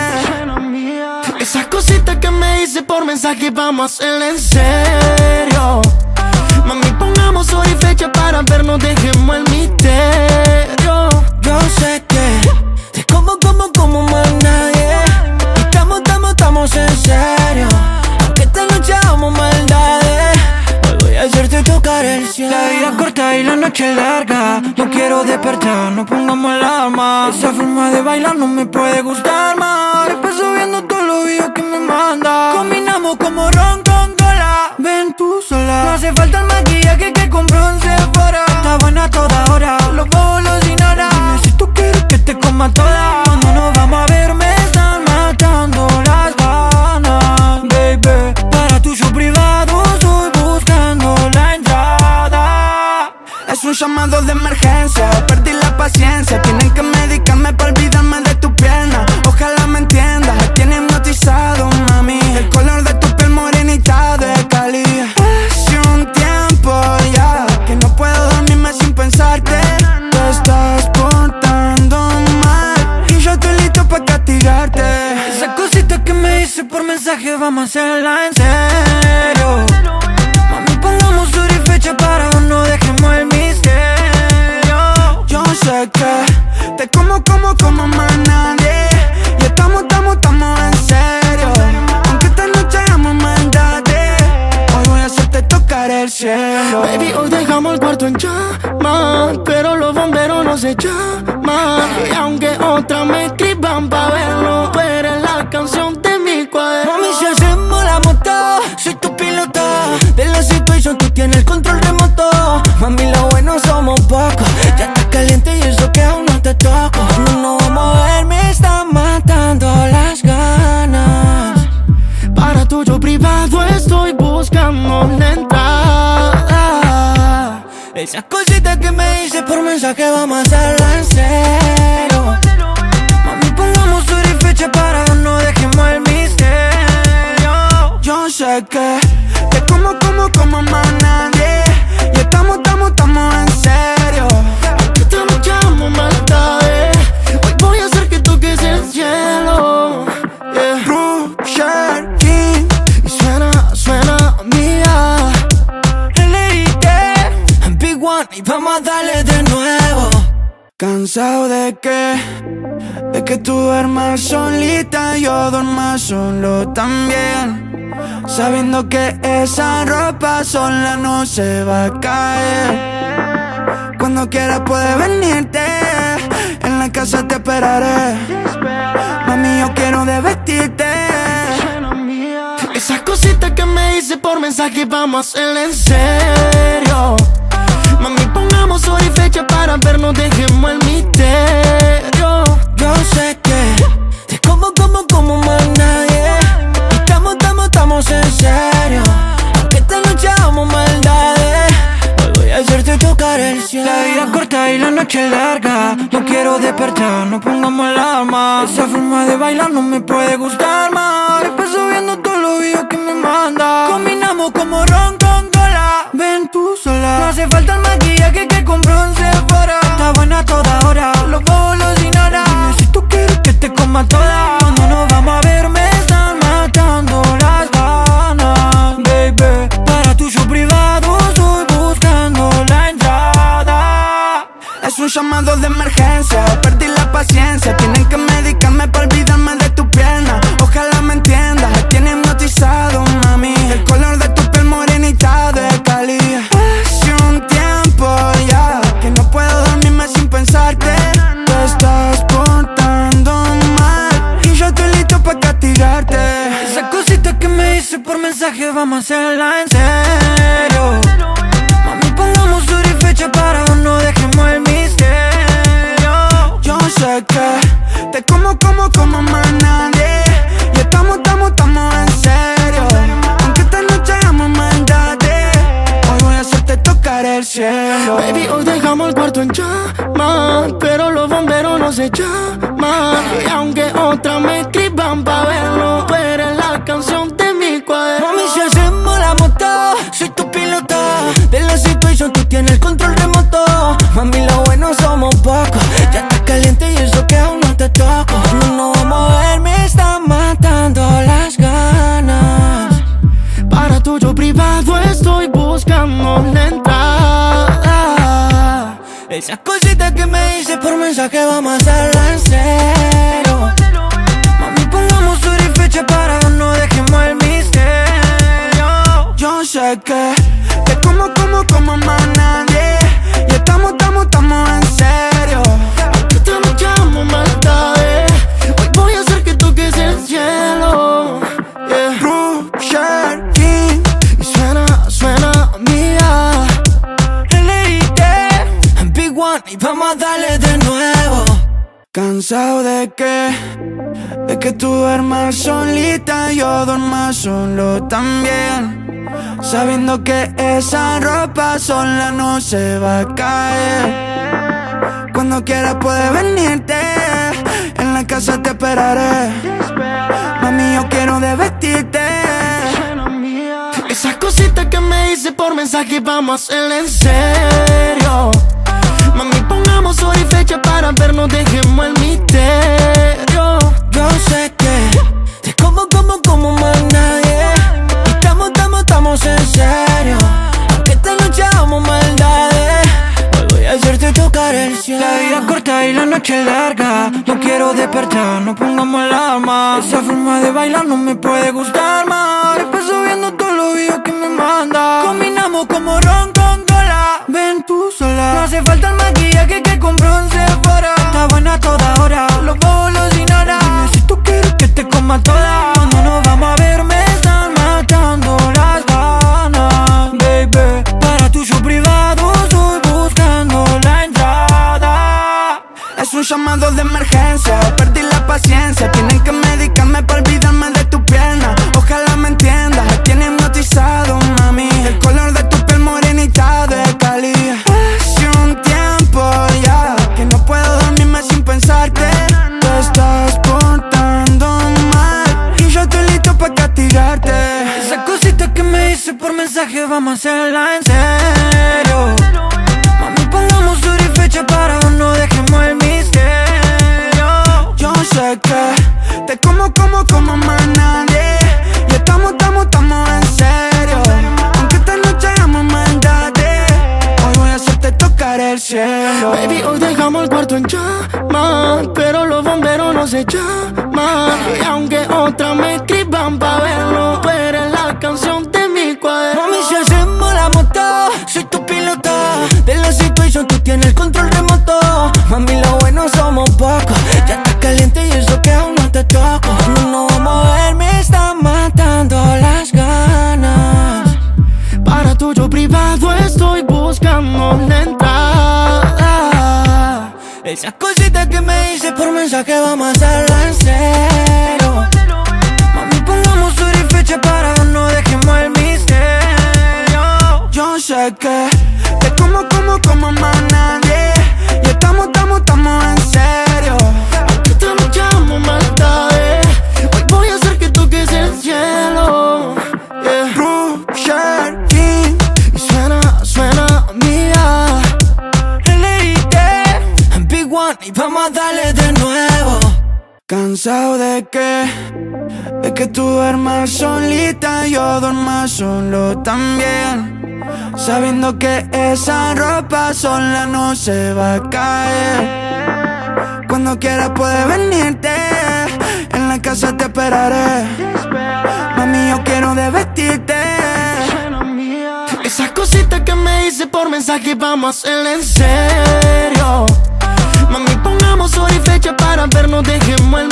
Esas cositas que me hice por mensaje vamos a hacerla en serio. Mami, pongamos hora y fecha para vernos, dejemos el misterio. Yo sé que te como, como, como más nadie. Y estamos, estamos, estamos en serio. Aunque esta noche hagamos maldades, hoy voy a hacerte tocar el cielo. La vida es corta y la noche es larga. No quiero despertar, no pongamos alarma. Esa forma de bailar no me puede gustar más. Después subiendo todos los videos que me manda. Combinamos como ron con cola. Ven tú sola. No hace falta el maquillaje que compró en Sephora. Está buena a toda hora. Los bobos los ignoran. Dime si tú quieres que te coma toda. Cuando nos vamos a ver me están matando las ganas, baby. Para tu show privado estoy buscando la entrada. Es un llamado de emergencia, perdí la paciencia. Tienen que medicarme para olvidarme de tu pierna. Ojalá me entiendas, me tiene hipnotizado, mami. El color de tu piel morenita de Cali. Hace un tiempo ya que no puedo dormirme sin pensarte. Te estás portando mal y yo estoy listo para castigarte. Esa cosita que me hice por mensaje vamos a hacerla en serio. Mami, pongamos hora y fecha para no dejemos el misterio. Yo sé que te como, como, como más nadie. Y estamos, estamos, estamos en serio. Aunque esta noche hagamos maldades, hoy voy a hacerte tocar el cielo. cielo. Baby, hoy dejamos el cuarto en llamas, pero los bomberos no se llaman. Y aunque otras me escriban pa' verlo, tú eres la canción de mi cuaderno. Mami, si hacemos la moto, soy tu piloto. De la situación tú tienes el control remoto. Mami, lo bueno somos pocos. Ya estás caliente y eso que aún no te toco. No nos vamos a ver, me están matando las ganas. Para tuyo privado estoy buscando la entrada. Esas cositas que me dices por mensaje vamos a hacerlo en serio. Mami, pongamos hora y fecha para no dejemos el misterio. Yo sé que te como, como, como más nadie. Y estamos, estamos, estamos en serio. Aunque te echamos maldades, hoy voy a hacer que toques el cielo. Yeah. Rusher King. Y suena, suena mía. L I T, Big One, y vamos a darle de nuevo. Cansado de que, de que tú duermas solita y yo duerma solo también. Sabiendo que esa ropa sola no se va a caer. Cuando quieras puedes venirte, en la casa te esperaré. Mami, yo quiero de vestirte. Esas cositas que me dices por mensaje vamos a hacerla en serio. Mami, pongamos hora y fecha para vernos, dejemos el misterio. Yo sé que te como, como, como más nadie. Y estamos, estamos, estamos en serio. Aunque esta noche hagamos maldades, hoy voy a hacerte tocar el cielo. La vida es corta y la noche es larga. No quiero despertar, no pongamos alarma. Esa forma de bailar no me puede gustar más. Me paso viendo todos los videos que me manda. Combinamos como ron con cola. Ven tú sola. No hace falta el maquillaje que compró en Sephora. Está buena a toda hora, los bobos los ignora. Dime si tú quieres que te coma toda. Cuando nos vamos a ver me están matando las ganas, baby. Para tu show privado estoy buscando la entrada. Es un llamado de emergencia, perdí la paciencia. Tienen que medicarme para olvidarme de tu pierna. Ojalá me entiendas, me tiene hipnotizado, mami. El color de tu piel morenita de Cali. Hace un tiempo ya que no puedo dormirme sin pensarte. Te estás portando mal y yo estoy listo para castigarte. Esa cosita que me dices por mensaje vamos a hacerla en serio. Mami, pongamos hora y fecha para no dejemos el misterio. Yo sé que te como, como, como más nadie. Y estamos, estamos, estamos en serio. Aunque esta noche hagamos maldades, hoy voy a hacerte tocar el cielo. Baby, hoy dejamos el cuarto en llamas, pero los bomberos no se llaman. Y aunque otras me escriban pa' verlo, tú eres la canción de mi cuaderno. Mami, si hacemos la moto, soy tu piloto. De la situación tú tienes el control remoto. Mami, lo bueno somos pocos. Ya estás caliente y eso que aún no te toco. No nos vamos a ver, me están matando las ganas. Para tuyo privado estoy buscando la entrada. Esas cositas que me dices por mensaje vamos a hacerla en serio. Mami, pongamos hora y fecha para no dejemos el misterio. Yo sé que te como, como, como más nadie. Y estamos, estamos, estamos en serio. Aunque te echamos maldades, hoy voy a hacer que toques el cielo. Yeah. Rusher King. Y suena, suena mía. L I T, Big One, y vamos a darle de nuevo. Cansado de que, de que tú duermas solita y yo duerma solo también. Sabiendo que esa ropa sola no se va a caer. Cuando quieras puedes venirte, en la casa te esperaré. Mami, yo quiero de vestirte. Esas cositas que me dices por mensaje vamos a hacerla en serio. Mami, pongamos hora y fecha para vernos, dejemos el misterio. Yo sé que te como, como, como más nadie. Y estamos, estamos, estamos en serio. Aunque esta noche hagamos maldades, hoy voy a hacerte tocar tocar el cielo. La vida es corta y la noche es larga. No quiero despertar, no pongamos alarma. Esa forma de bailar no me puede gustar más. Después subiendo todos los videos que me manda. Combinamos como ron con cola. Ven tú sola. No hace falta el maquillaje que compró en Sephora. Está buena a toda hora. Los bobos los ignora. Dime si tú quieres que te coma toda. Cuando nos vamos a ver me están matando las ganas, baby. Para tu show privado estoy buscando la entrada. Es un llamado de emergencia, perdí la paciencia. Tienen que medicarme para olvidarme de tu pierna. Ojalá me entiendas, me tiene hipnotizado, mami. El color de tu piel morenita de Cali. Hace un tiempo ya que no puedo dormirme sin pensarte. Te estás portando mal y yo estoy listo para castigarte. Esa cosita que me dice por mensaje vamos a hacerla en serio. Mami, pongamos hora y fecha para no dejemos el misterio. Yo sé que te como, como, como más nadie. Y estamos, estamos, estamos en serio. Aunque esta noche hagamos maldades, hoy voy a hacerte tocar el cielo. Baby, hoy dejamos el cuarto en llamas, pero los bomberos no se llaman. Y aunque otras me escriban pa' verlo, tú eres la canción de mi cuaderno. Mami, si hacemos la moto, soy tu piloto. De la situación tú tienes el control remoto. Mami, lo bueno somos pocos. Ya está caliente y eso que aún no te toco. No nos vamos a ver, me están matando las ganas. Para tu show privado estoy buscando la entrada. Esas cositas que me dices por mensaje vamos a hacerla en serio. Mami, pongamos hora y fecha para no dejemos el misterio. Yo sé que te como, como, como más nadie. Y estamos, estamos, estamos en serio. Aunque esta noche hagamos maldades, hoy voy a hacer que toques el cielo. Yeah. Rusher King. Y suena, suena mía. L I T, Big One y vamos a darle de nuevo. Cansado de que, de que tú duermas solita, yo duerma solo también. Sabiendo que esa ropa sola no se va a caer. Cuando quieras puedes venirte, en la casa te esperaré. Mami, yo quiero de vestirte. Esas cositas que me dice por mensaje vamos a hacerla en serio. Mami, pongamos hora y fecha para vernos, dejemos el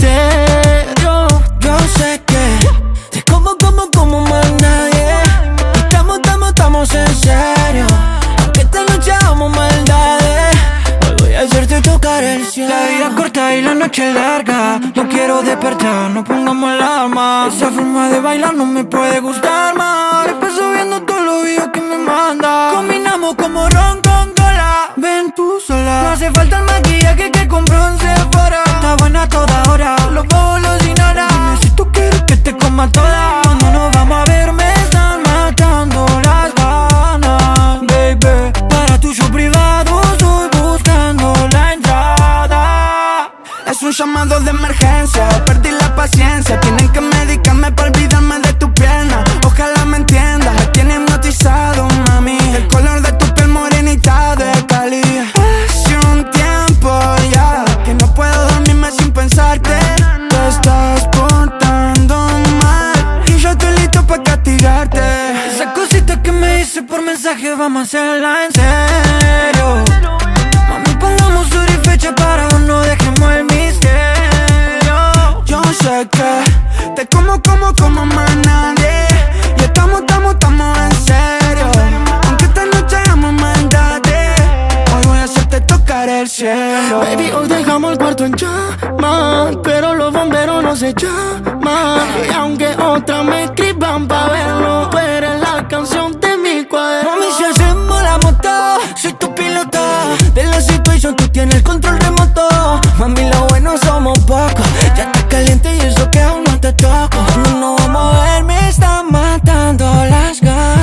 misterio. Yo sé que te como, como, como más nadie. Estamos, estamos, estamos en serio. Aunque esta noche hagamos maldades, hoy voy a hacerte tocar el cielo. La vida es corta y la noche es larga. No quiero despertar, no pongamos alarma. Esa forma de bailar no me puede gustar más. Después subiendo todos los videos que me manda. Combinamos como ron con cola. Ven tú sola. No hace falta el maquillaje que compró en Sephora. Está buena a toda hora. Los bobos los ignora. Dime si tú quieres que te coma toda. Cuando nos vamos a ver me están matando las ganas, baby. Para tu show privado estoy buscando la entrada. Es un llamado de emergencia, perdí la paciencia. Tienen que medicarme para olvidarme de tu pierna. Ojalá me entiendas, me tiene hipnotizado, mami. El color de tu piel morenita de Cali. Hace un tiempo ya que no puedo dormirme sin pensarte. Te estás portando mal y yo estoy listo para castigarte. Esa cosita que me dice por mensaje vamos a hacerla en serio. Mami, pongamos hora y fecha para no dejemos el misterio. Yo sé que te como, como, como más nadie. Y estamos, estamos, estamos en serio. Aunque esta noche hagamos maldades, hoy voy a hacerte tocar el cielo. Baby, hoy dejamos el cuarto en llamas, pero los bomberos no se llaman. Y aunque otras me escriban pa' verlo, tú eres la canción de mi cuaderno. Mami, si hacemos la moto, soy tu piloto. De la situación tú tienes el control remoto. Mami, lo bueno somos pocos. Ya está caliente y eso que aún no te toco. No nos vamos a ver, me están matando las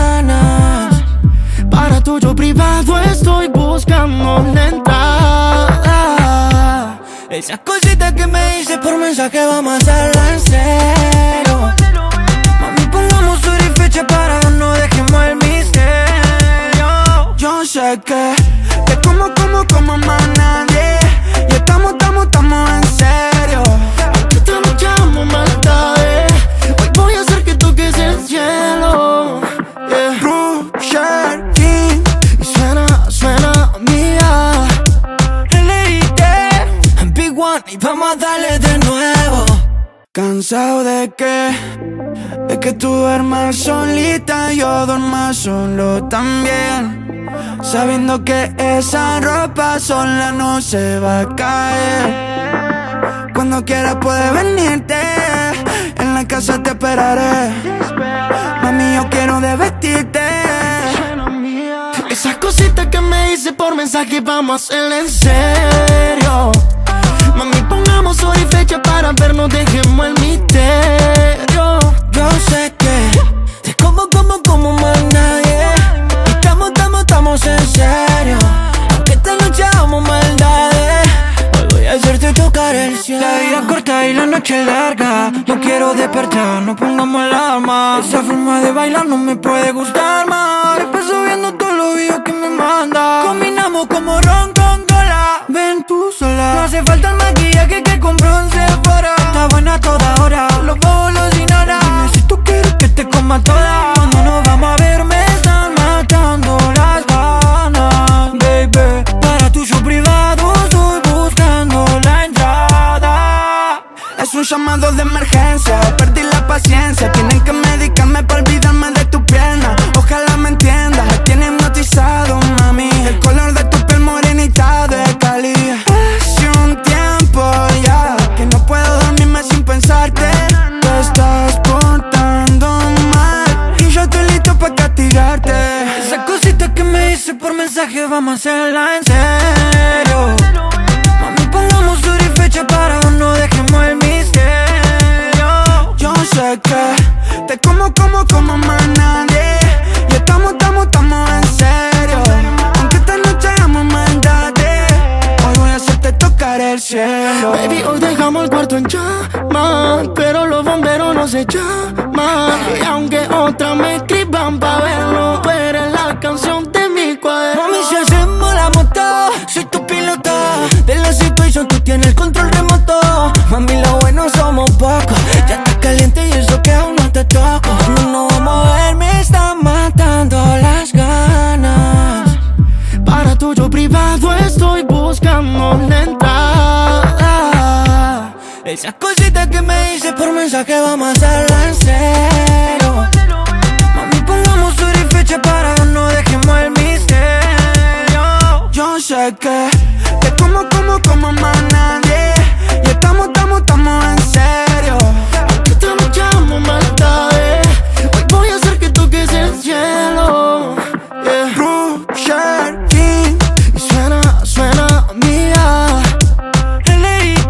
ganas. Para tu show privado estoy buscando la entrada. Esas cositas que me dices por mensaje vamos a hacerla en serio. Mami, pongamos hora y fecha para no dejemos el misterio. Yo sé que te como, como, como One y vamos a darle de nuevo. Cansado de que, de que tú duermas solita y yo duerma solo también, sabiendo que esa ropa sola no se va a caer. Cuando quieras puedes venirte, en la casa te esperaré. Mami, yo quiero de vestirte. Esas cositas que me dice por mensaje vamos a hacerla en serio. Mami, pongamos hora y fecha para vernos, dejemos el misterio. Yo sé que te como, como, como más nadie. Y estamos, estamos, estamos en serio. Aunque esta noche hagamos maldades, hoy voy a hacerte tocar el cielo. La vida corta y la noche larga, no quiero despertar, no pongamos alarma. Esa forma de bailar no me puede gustar más. Paso viendo todos los videos que me manda. Combinamos como ron con cola. Ven tú sola, no hace falta el maquillaje que compró en Sephora. está buena toda hora, los bobos los ignora. dime si tú quieres que te coma toda. Cuando nos vamos a ver me están matando las ganas, baby. Para tu show privado estoy buscando la entrada. Es un llamado de emergencia, perdí la paciencia. Tienen que medicarme para olvidarme de tu pierna. Ojalá me entiendas, me tiene hipnotizado, mami. El color de tu piel morenita de Cali. Hace un tiempo ya que no puedo dormirme sin pensarte. Te estás portando mal y yo estoy listo para castigarte. Esa cosita que me dice por mensaje vamos a hacerla en serio. Mami, pongamos hora y fecha para no dejemos el misterio. Yo sé que te como, como, como más nadie. Y estamos, estamos, estamos en serio. Aunque esta noche hagamos maldades, hoy voy a hacerte tocar el cielo. Baby, hoy dejamos el cuarto en llamas, pero los bomberos no se llaman. Y aunque otras me escriban pa' verlo, tú eres la canción de mi cuaderno. Mami, si hacemos la moto, soy tu piloto. De la situación tú tienes el control remoto. Mami, lo bueno somos pocos. Ya estás caliente y eso que aún no te toco. No nos vamos a ver, me están matando las ganas. Para tu show privado estoy buscando la entrada. Esas cositas que me dices por mensaje vamos a hacerla en serio. Mami, pongamos hora y fecha para no dejemos el misterio. Yo sé que te como, como, como más nadie. Y estamos, estamos, estamos en serio. Aunque esta noche hagamos maldades, hoy voy a hacer que toques el cielo. Yeah. Rusher King Y suena, suena mía. el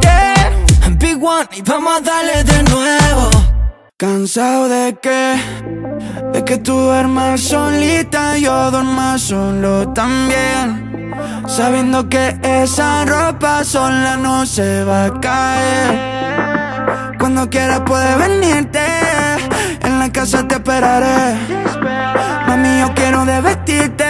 Big One y vamos a darle de nuevo. Cansado de que, de que tú duermas solita y yo duerma solo también, sabiendo que esa ropa sola no se va a caer. Cuando quieras puedes venirte, en la casa te esperaré. Mami, yo quiero de vestirte.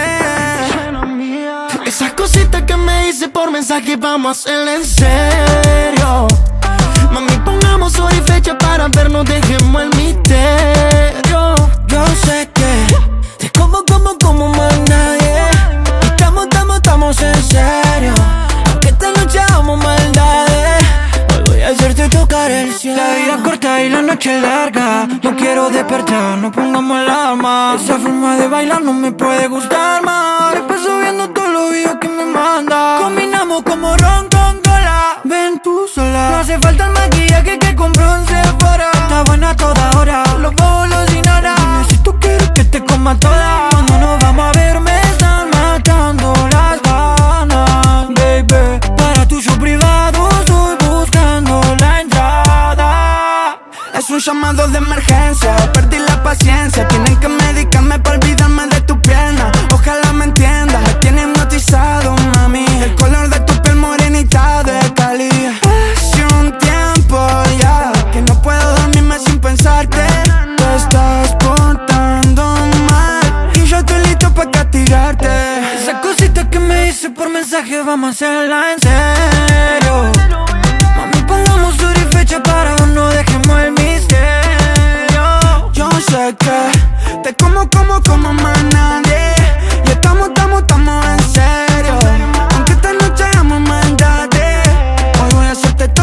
Esas cositas que me dice por mensaje vamos a hacerla en serio. Mami, pongamos hora y fecha para vernos, dejemos el misterio. Yo sé que te como, como, como más nadie. Y estamos, estamos, estamos en serio. Aunque esta noche hagamos maldades, hoy voy a hacerte tocar el cielo. La vida corta y la noche larga, no quiero despertar, no pongamos alarma. Esa forma de bailar no me puede gustar más. Paso viendo todos los videos que me manda. Combinamos como ron con cola. Ven tú sola, No hace falta el maquillaje que compró en Sephora. está buena toda hora, Los bobos los ignora. dime si tú quieres que te coma toda. Cuando nos vamos a ver me están matando las ganas, baby. Para tu show privado estoy buscando la entrada. Es un llamado de emergencia, perdí la paciencia. Tienen que medicarme para olvidarme de tu pierna. Ojalá me entiendas, me tiene hipnotizado, mami. El color de tu piel morenita de Cali. Hace un tiempo ya que no puedo dormirme sin pensarte. Te estás portando mal y yo estoy listo para castigarte. Esa cosita que me dice por mensaje vamos a hacerla en serio. Mami, pongamos hora y fecha para no dejemos el misterio. Yo sé que te como, como, como más nadie. Y estamos, estamos, estamos en serio. Aunque esta noche hagamos maldades, hoy voy a hacerte todo.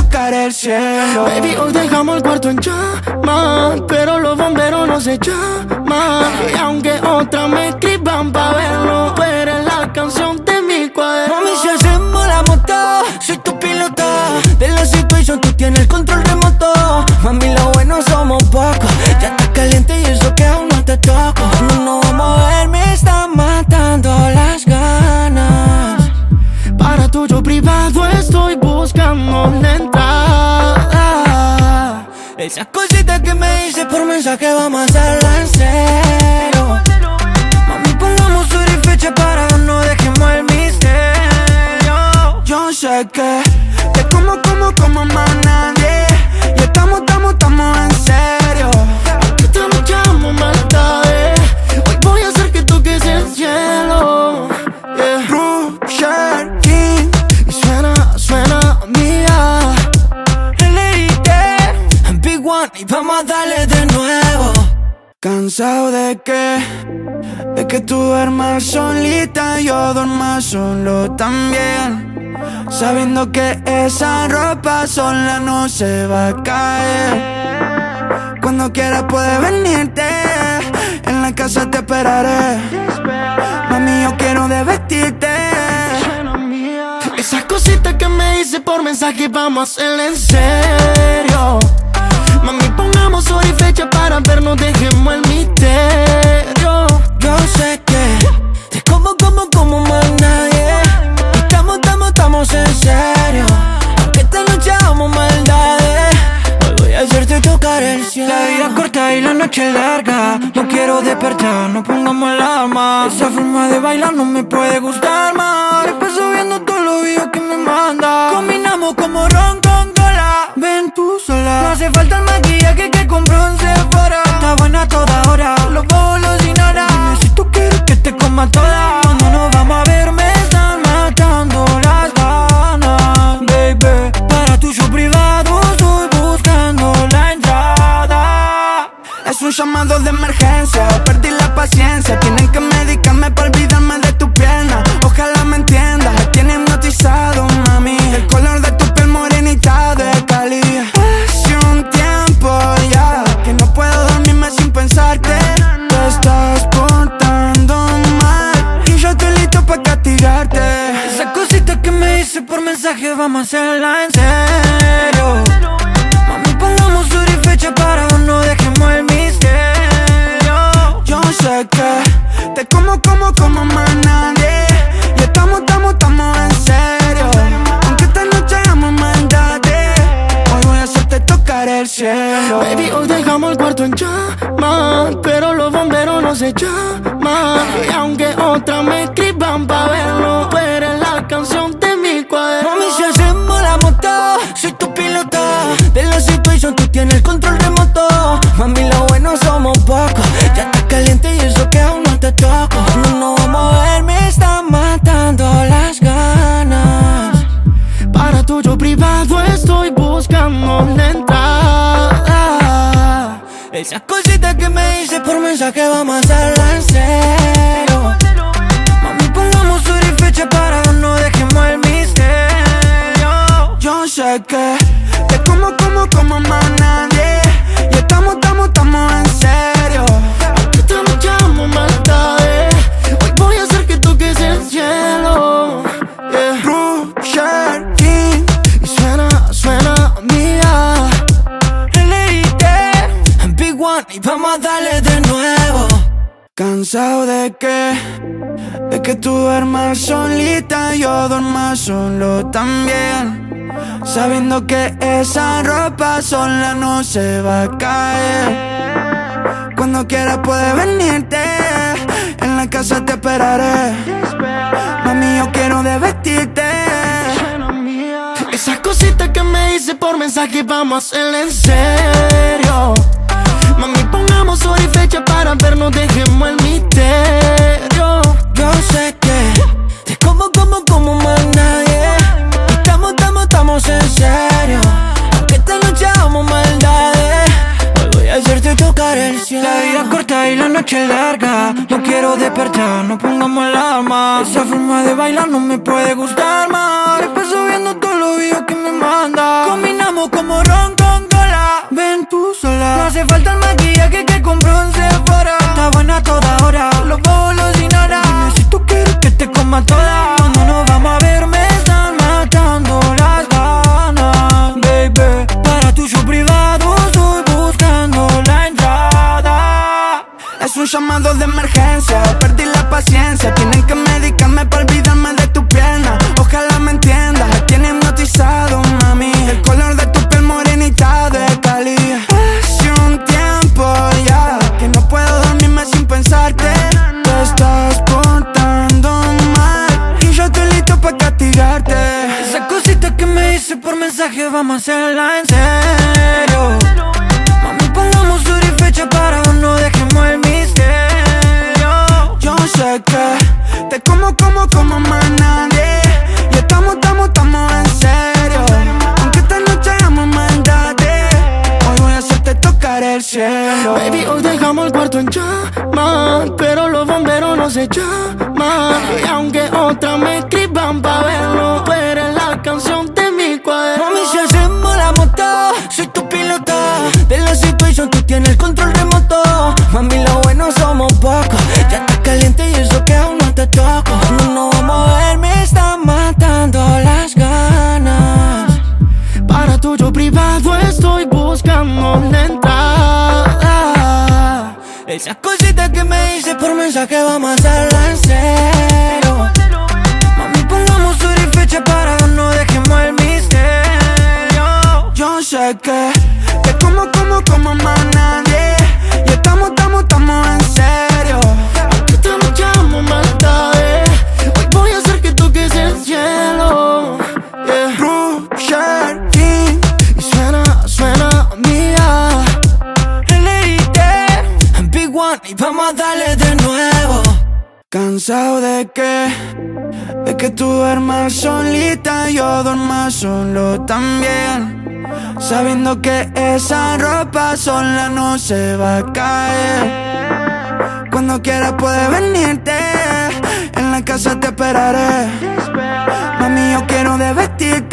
se llama. Y aunque otras me escriban pa' verlo, tú eres la canción de mi cuaderno. Mami, si hacemos la moto, soy tu piloto. De la situación tú tienes el control remoto. Mami, lo bueno somos pocos. Ya estás caliente y eso que aún no te toco. No nos vamos a ver, me están matando las ganas. Para tuyo privado estoy buscando la entrada. Esas cositas que me dices por mensaje vamos a hacerla en serio. Mami, pongamos hora y fecha para no dejemos el misterio. Yo sé que te como, como, como más nadie. Y estamos, estamos, estamos en serio. Aunque esta noche amo maldades, hoy voy a hacer que toques el cielo. Yeah. Rusher King. Y suena, suena mía. Big One y vamos a darle de nuevo. Cansado de que, de que tú duermas solita y yo duerma solo también. Sabiendo que esa ropa sola no se va a caer. Cuando quieras puedes venirte, en la casa te esperaré. Mami, yo quiero de vestirte. Esas cositas que me dices por mensaje vamos a hacerla en serio. Mami, pongamos hora y fecha para vernos, dejemos el misterio. Yo sé que te como, como, como más nadie. Y estamos, estamos, estamos en serio. Aunque esta noche hagamos maldades, hoy voy a hacerte tocar el cielo. La vida corta y la noche larga, no quiero despertar, no pongamos alarma. Esa forma de bailar no me puede gustar más. Me paso viendo todos los videos que me manda. Combinamos como ron con cola. Ven tú sola, No hace falta el maquillaje que compró en Sephora. está buena a toda hora. Los bobos los ignora. Dime si tú quieres que te coma toda. Cuando nos vamos a ver me están matando las ganas, baby. Para tu show privado estoy buscando la entrada. Es un llamado de emergencia, perdí la paciencia. Tienen que medicarme para olvidarme de tu pierna. Ojalá me entiendas, me tiene hipnotizado, mami. El color de tu piel morenita de Cali. Hace un tiempo ya que no puedo dormirme sin pensarte. Te estás portando mal y yo estoy listo para castigarte. Esa cosita que me dices por mensaje vamos a hacerla en serio. Mami, pongamos hora y fecha para no dejemos el misterio. Yo sé que te como, como, como más nadie. Y estamos, estamos, estamos en serio. Aunque esta noche hagamos maldades, hoy voy a hacerte tocar el cielo. Baby, hoy dejamos el cuarto en llamas, pero los bomberos no se llaman. Y aunque otras me escriban pa' verlo, tú eres la canción de mi cuaderno. Mami, si hacemos la moto, soy tu piloto. De la situación tú tienes el control remoto. Mami, lo bueno somos pocos. Ya estás caliente y eso que aún no te toco. No nos vamos a ver, me están matando las ganas. Para tuyo privado estoy buscando la entrada. Esas cositas que me dices por mensaje vamos a hacerla en serio. Mami, pongamos hora y fecha para no dejemos el misterio. Yo sé que te como, como, como más nadie. Y estamos, estamos, estamos en serio. Aunque esta noche amo maldades, hoy voy a hacer que toques el cielo. Yeah. Rusher King. Y suena, suena mía. Big One y vamos a darle de nuevo. Cansado de que, de que tú duermas solita y yo duerma solo también. Sabiendo que esa ropa sola no se va a caer. Cuando quieras puedes venirte, en la casa te esperaré. Mami, yo quiero de vestirte. Esas cositas que me dices por mensaje vamos a hacerla en serio. Mami, pongamos hora y fecha para vernos, dejemos el misterio. Yo sé que te como, como, como más nadie. Y estamos, estamos, estamos en serio. Aunque esta noche hagamos maldades, hoy voy a hacerte tocar el cielo. La vida corta y la noche larga, no quiero despertar, no pongamos alarma. Esa forma de bailar no me puede gustar más. Me paso viendo todos los videos que me manda. Combinamos como ron con cola. Ven tú sola, No hace falta el maquillaje que compró en Sephora. llamado de emergencia, perdí la paciencia. Tienen que medicarme para olvidarme de tu pierna. Ojalá me entiendas, me tiene hipnotizado, mami. El color de tu piel morenita de Cali. Hace un tiempo ya que no puedo dormirme sin pensarte. Te estás portando mal y yo estoy listo para castigarte. Esa cosita que me hice por mensaje vamos a hacerla en serio. Mami, pongamos hora y fecha para no dejemos el misterio. Yo sé que te como, como, como más nadie. Y estamos, estamos, estamos en serio. Aunque esta noche hagamos maldades, hoy voy a hacerte tocar el cielo. Baby, hoy dejamos el cuarto en llamas, pero los bomberos no se llaman. Y aunque otras me escriban pa' verlo, tú eres la canción de mi cuaderno. Mami, si hacemos la moto, soy tu piloto. De la situación tú tienes el control remoto. Mami, lo bueno somos pocos. Ya estás caliente y eso que aún no te toco. No nos vamos a ver, me están matando las ganas. Para tuyo privado estoy buscando la entrada. Esas cositas que me hice por mensaje vamos a hacerla en serio. Mami, pongamos hora y fecha para no dejemos el misterio. Yo sé que te como, como, como más nadie. Y estamos, estamos, estamos en serio. Aunque esta noche hagamos maldades, hoy voy a hacer que toques el cielo. Yeah. Rusher King. Y suena, suena mía. L I T, Big One y vamos a darle de nuevo. Cansado de que, de que tú duermas solita y yo duerma solo también. Sabiendo que esa ropa sola no se va a caer. Cuando quieras puedes venirte, en la casa te esperaré. Mami, yo quiero de vestirte.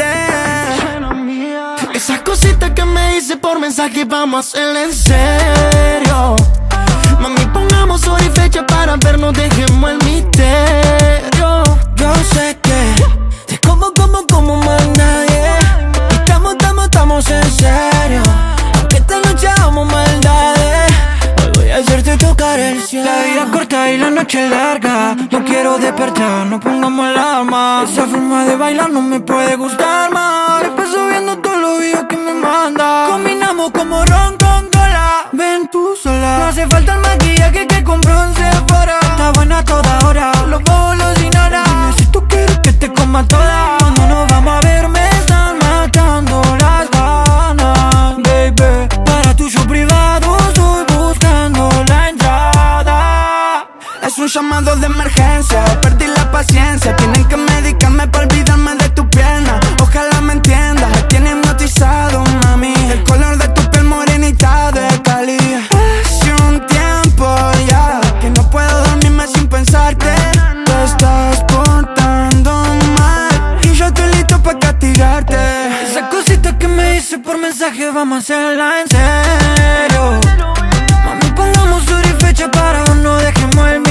Esas cositas que me hice por mensaje vamos a hacerla en serio. Mami, pongamos hora y fecha para vernos, dejemos el misterio. Yo sé que te como, como, como más nadie. Y estamos, estamos, estamos en serio. Aunque esta noche hagamos maldades, hoy voy a hacerte tocar el cielo. La vida corta y la noche larga, no quiero despertar, no pongamos alarma. Esa forma de bailar no me puede gustar más. Me paso viendo todos los videos que me manda. Combinamos como ron con cola. Ven tú sola, no hace falta el maquillaje que compró en Sephora. Está buena a toda hora, los bobos los ignoran. Dime si tú quieres que te coma toda. Cuando nos vamos a ver me están matando las ganas, baby. Para tu show privado estoy buscando la entrada. Es un llamado de emergencia, perdí la paciencia. Tienen que medicarme para olvidarme de tu pierna. Ojalá me entiendas, me tiene hipnotizado, mami. El color de tu piel morenita de Cali. Hace un tiempo ya que no puedo dormirme sin pensarte. Te estás portando mal y yo estoy listo para castigarte. Esa cosita que me hice por mensaje vamos a hacerla en serio. Mami, pongamos hora y fecha para no dejemos el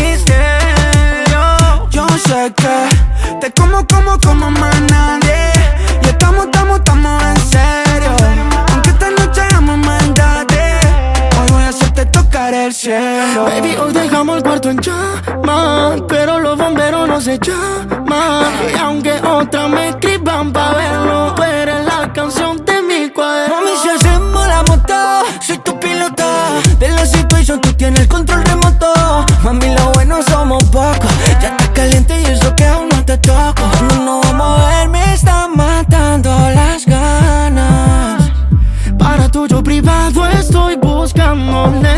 misterio. Yo sé que te como, como, como más nadie. Y estamos, estamos, estamos en serio. Aunque esta noche hagamos maldades, hoy voy a hacerte tocar el cielo. Baby, hoy dejamos el cuarto en llamas, pero los bomberos no se llaman. Y aunque otras me escriban pa' verlo, tú eres la canción de mi cuaderno. Mami, si hacemos la moto, soy tu piloto. De la situación tú tienes el control remoto. Mami, lo bueno somos pocos. Ya estás caliente y eso que aún no te toco. No nos vamos a ver, me están matando las ganas. Para tuyo privado estoy buscando la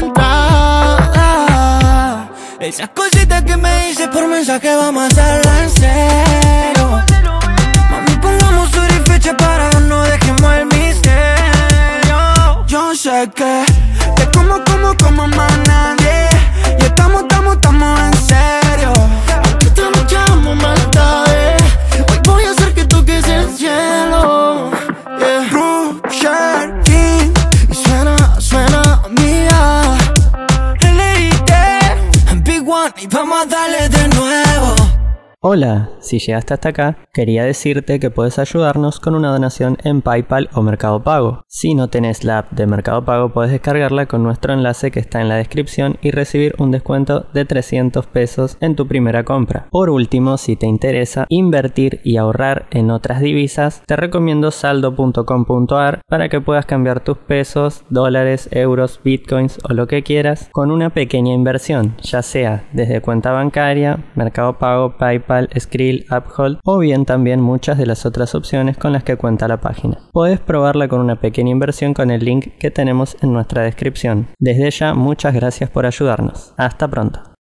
entrada. Esas cositas que me hice por mensaje vamos a hacerla en serio. Mami, pongamos hora y fecha para no dejemos el misterio. Yo sé que te como, como, como más nadie. Y estamos, estamos, estamos en serio. Aunque esta noche hagamos maldades, hoy voy a hacer que toques el cielo. Yeah. Rusher King. Y suena, suena mía. L I T, Big One y vamos a darle de nuevo. Hola, si llegaste hasta acá, quería decirte que puedes ayudarnos con una donación en PayPal o Mercado Pago. Si no tenés la app de Mercado Pago, puedes descargarla con nuestro enlace que está en la descripción y recibir un descuento de trescientos pesos en tu primera compra. Por último, si te interesa invertir y ahorrar en otras divisas, te recomiendo saldo punto com punto a r para que puedas cambiar tus pesos, dólares, euros, bitcoins o lo que quieras con una pequeña inversión, ya sea desde cuenta bancaria, Mercado Pago, PayPal, Skrill, Uphold o bien también muchas de las otras opciones con las que cuenta la página. Podés probarla con una pequeña inversión con el link que tenemos en nuestra descripción. Desde ya, muchas gracias por ayudarnos. Hasta pronto.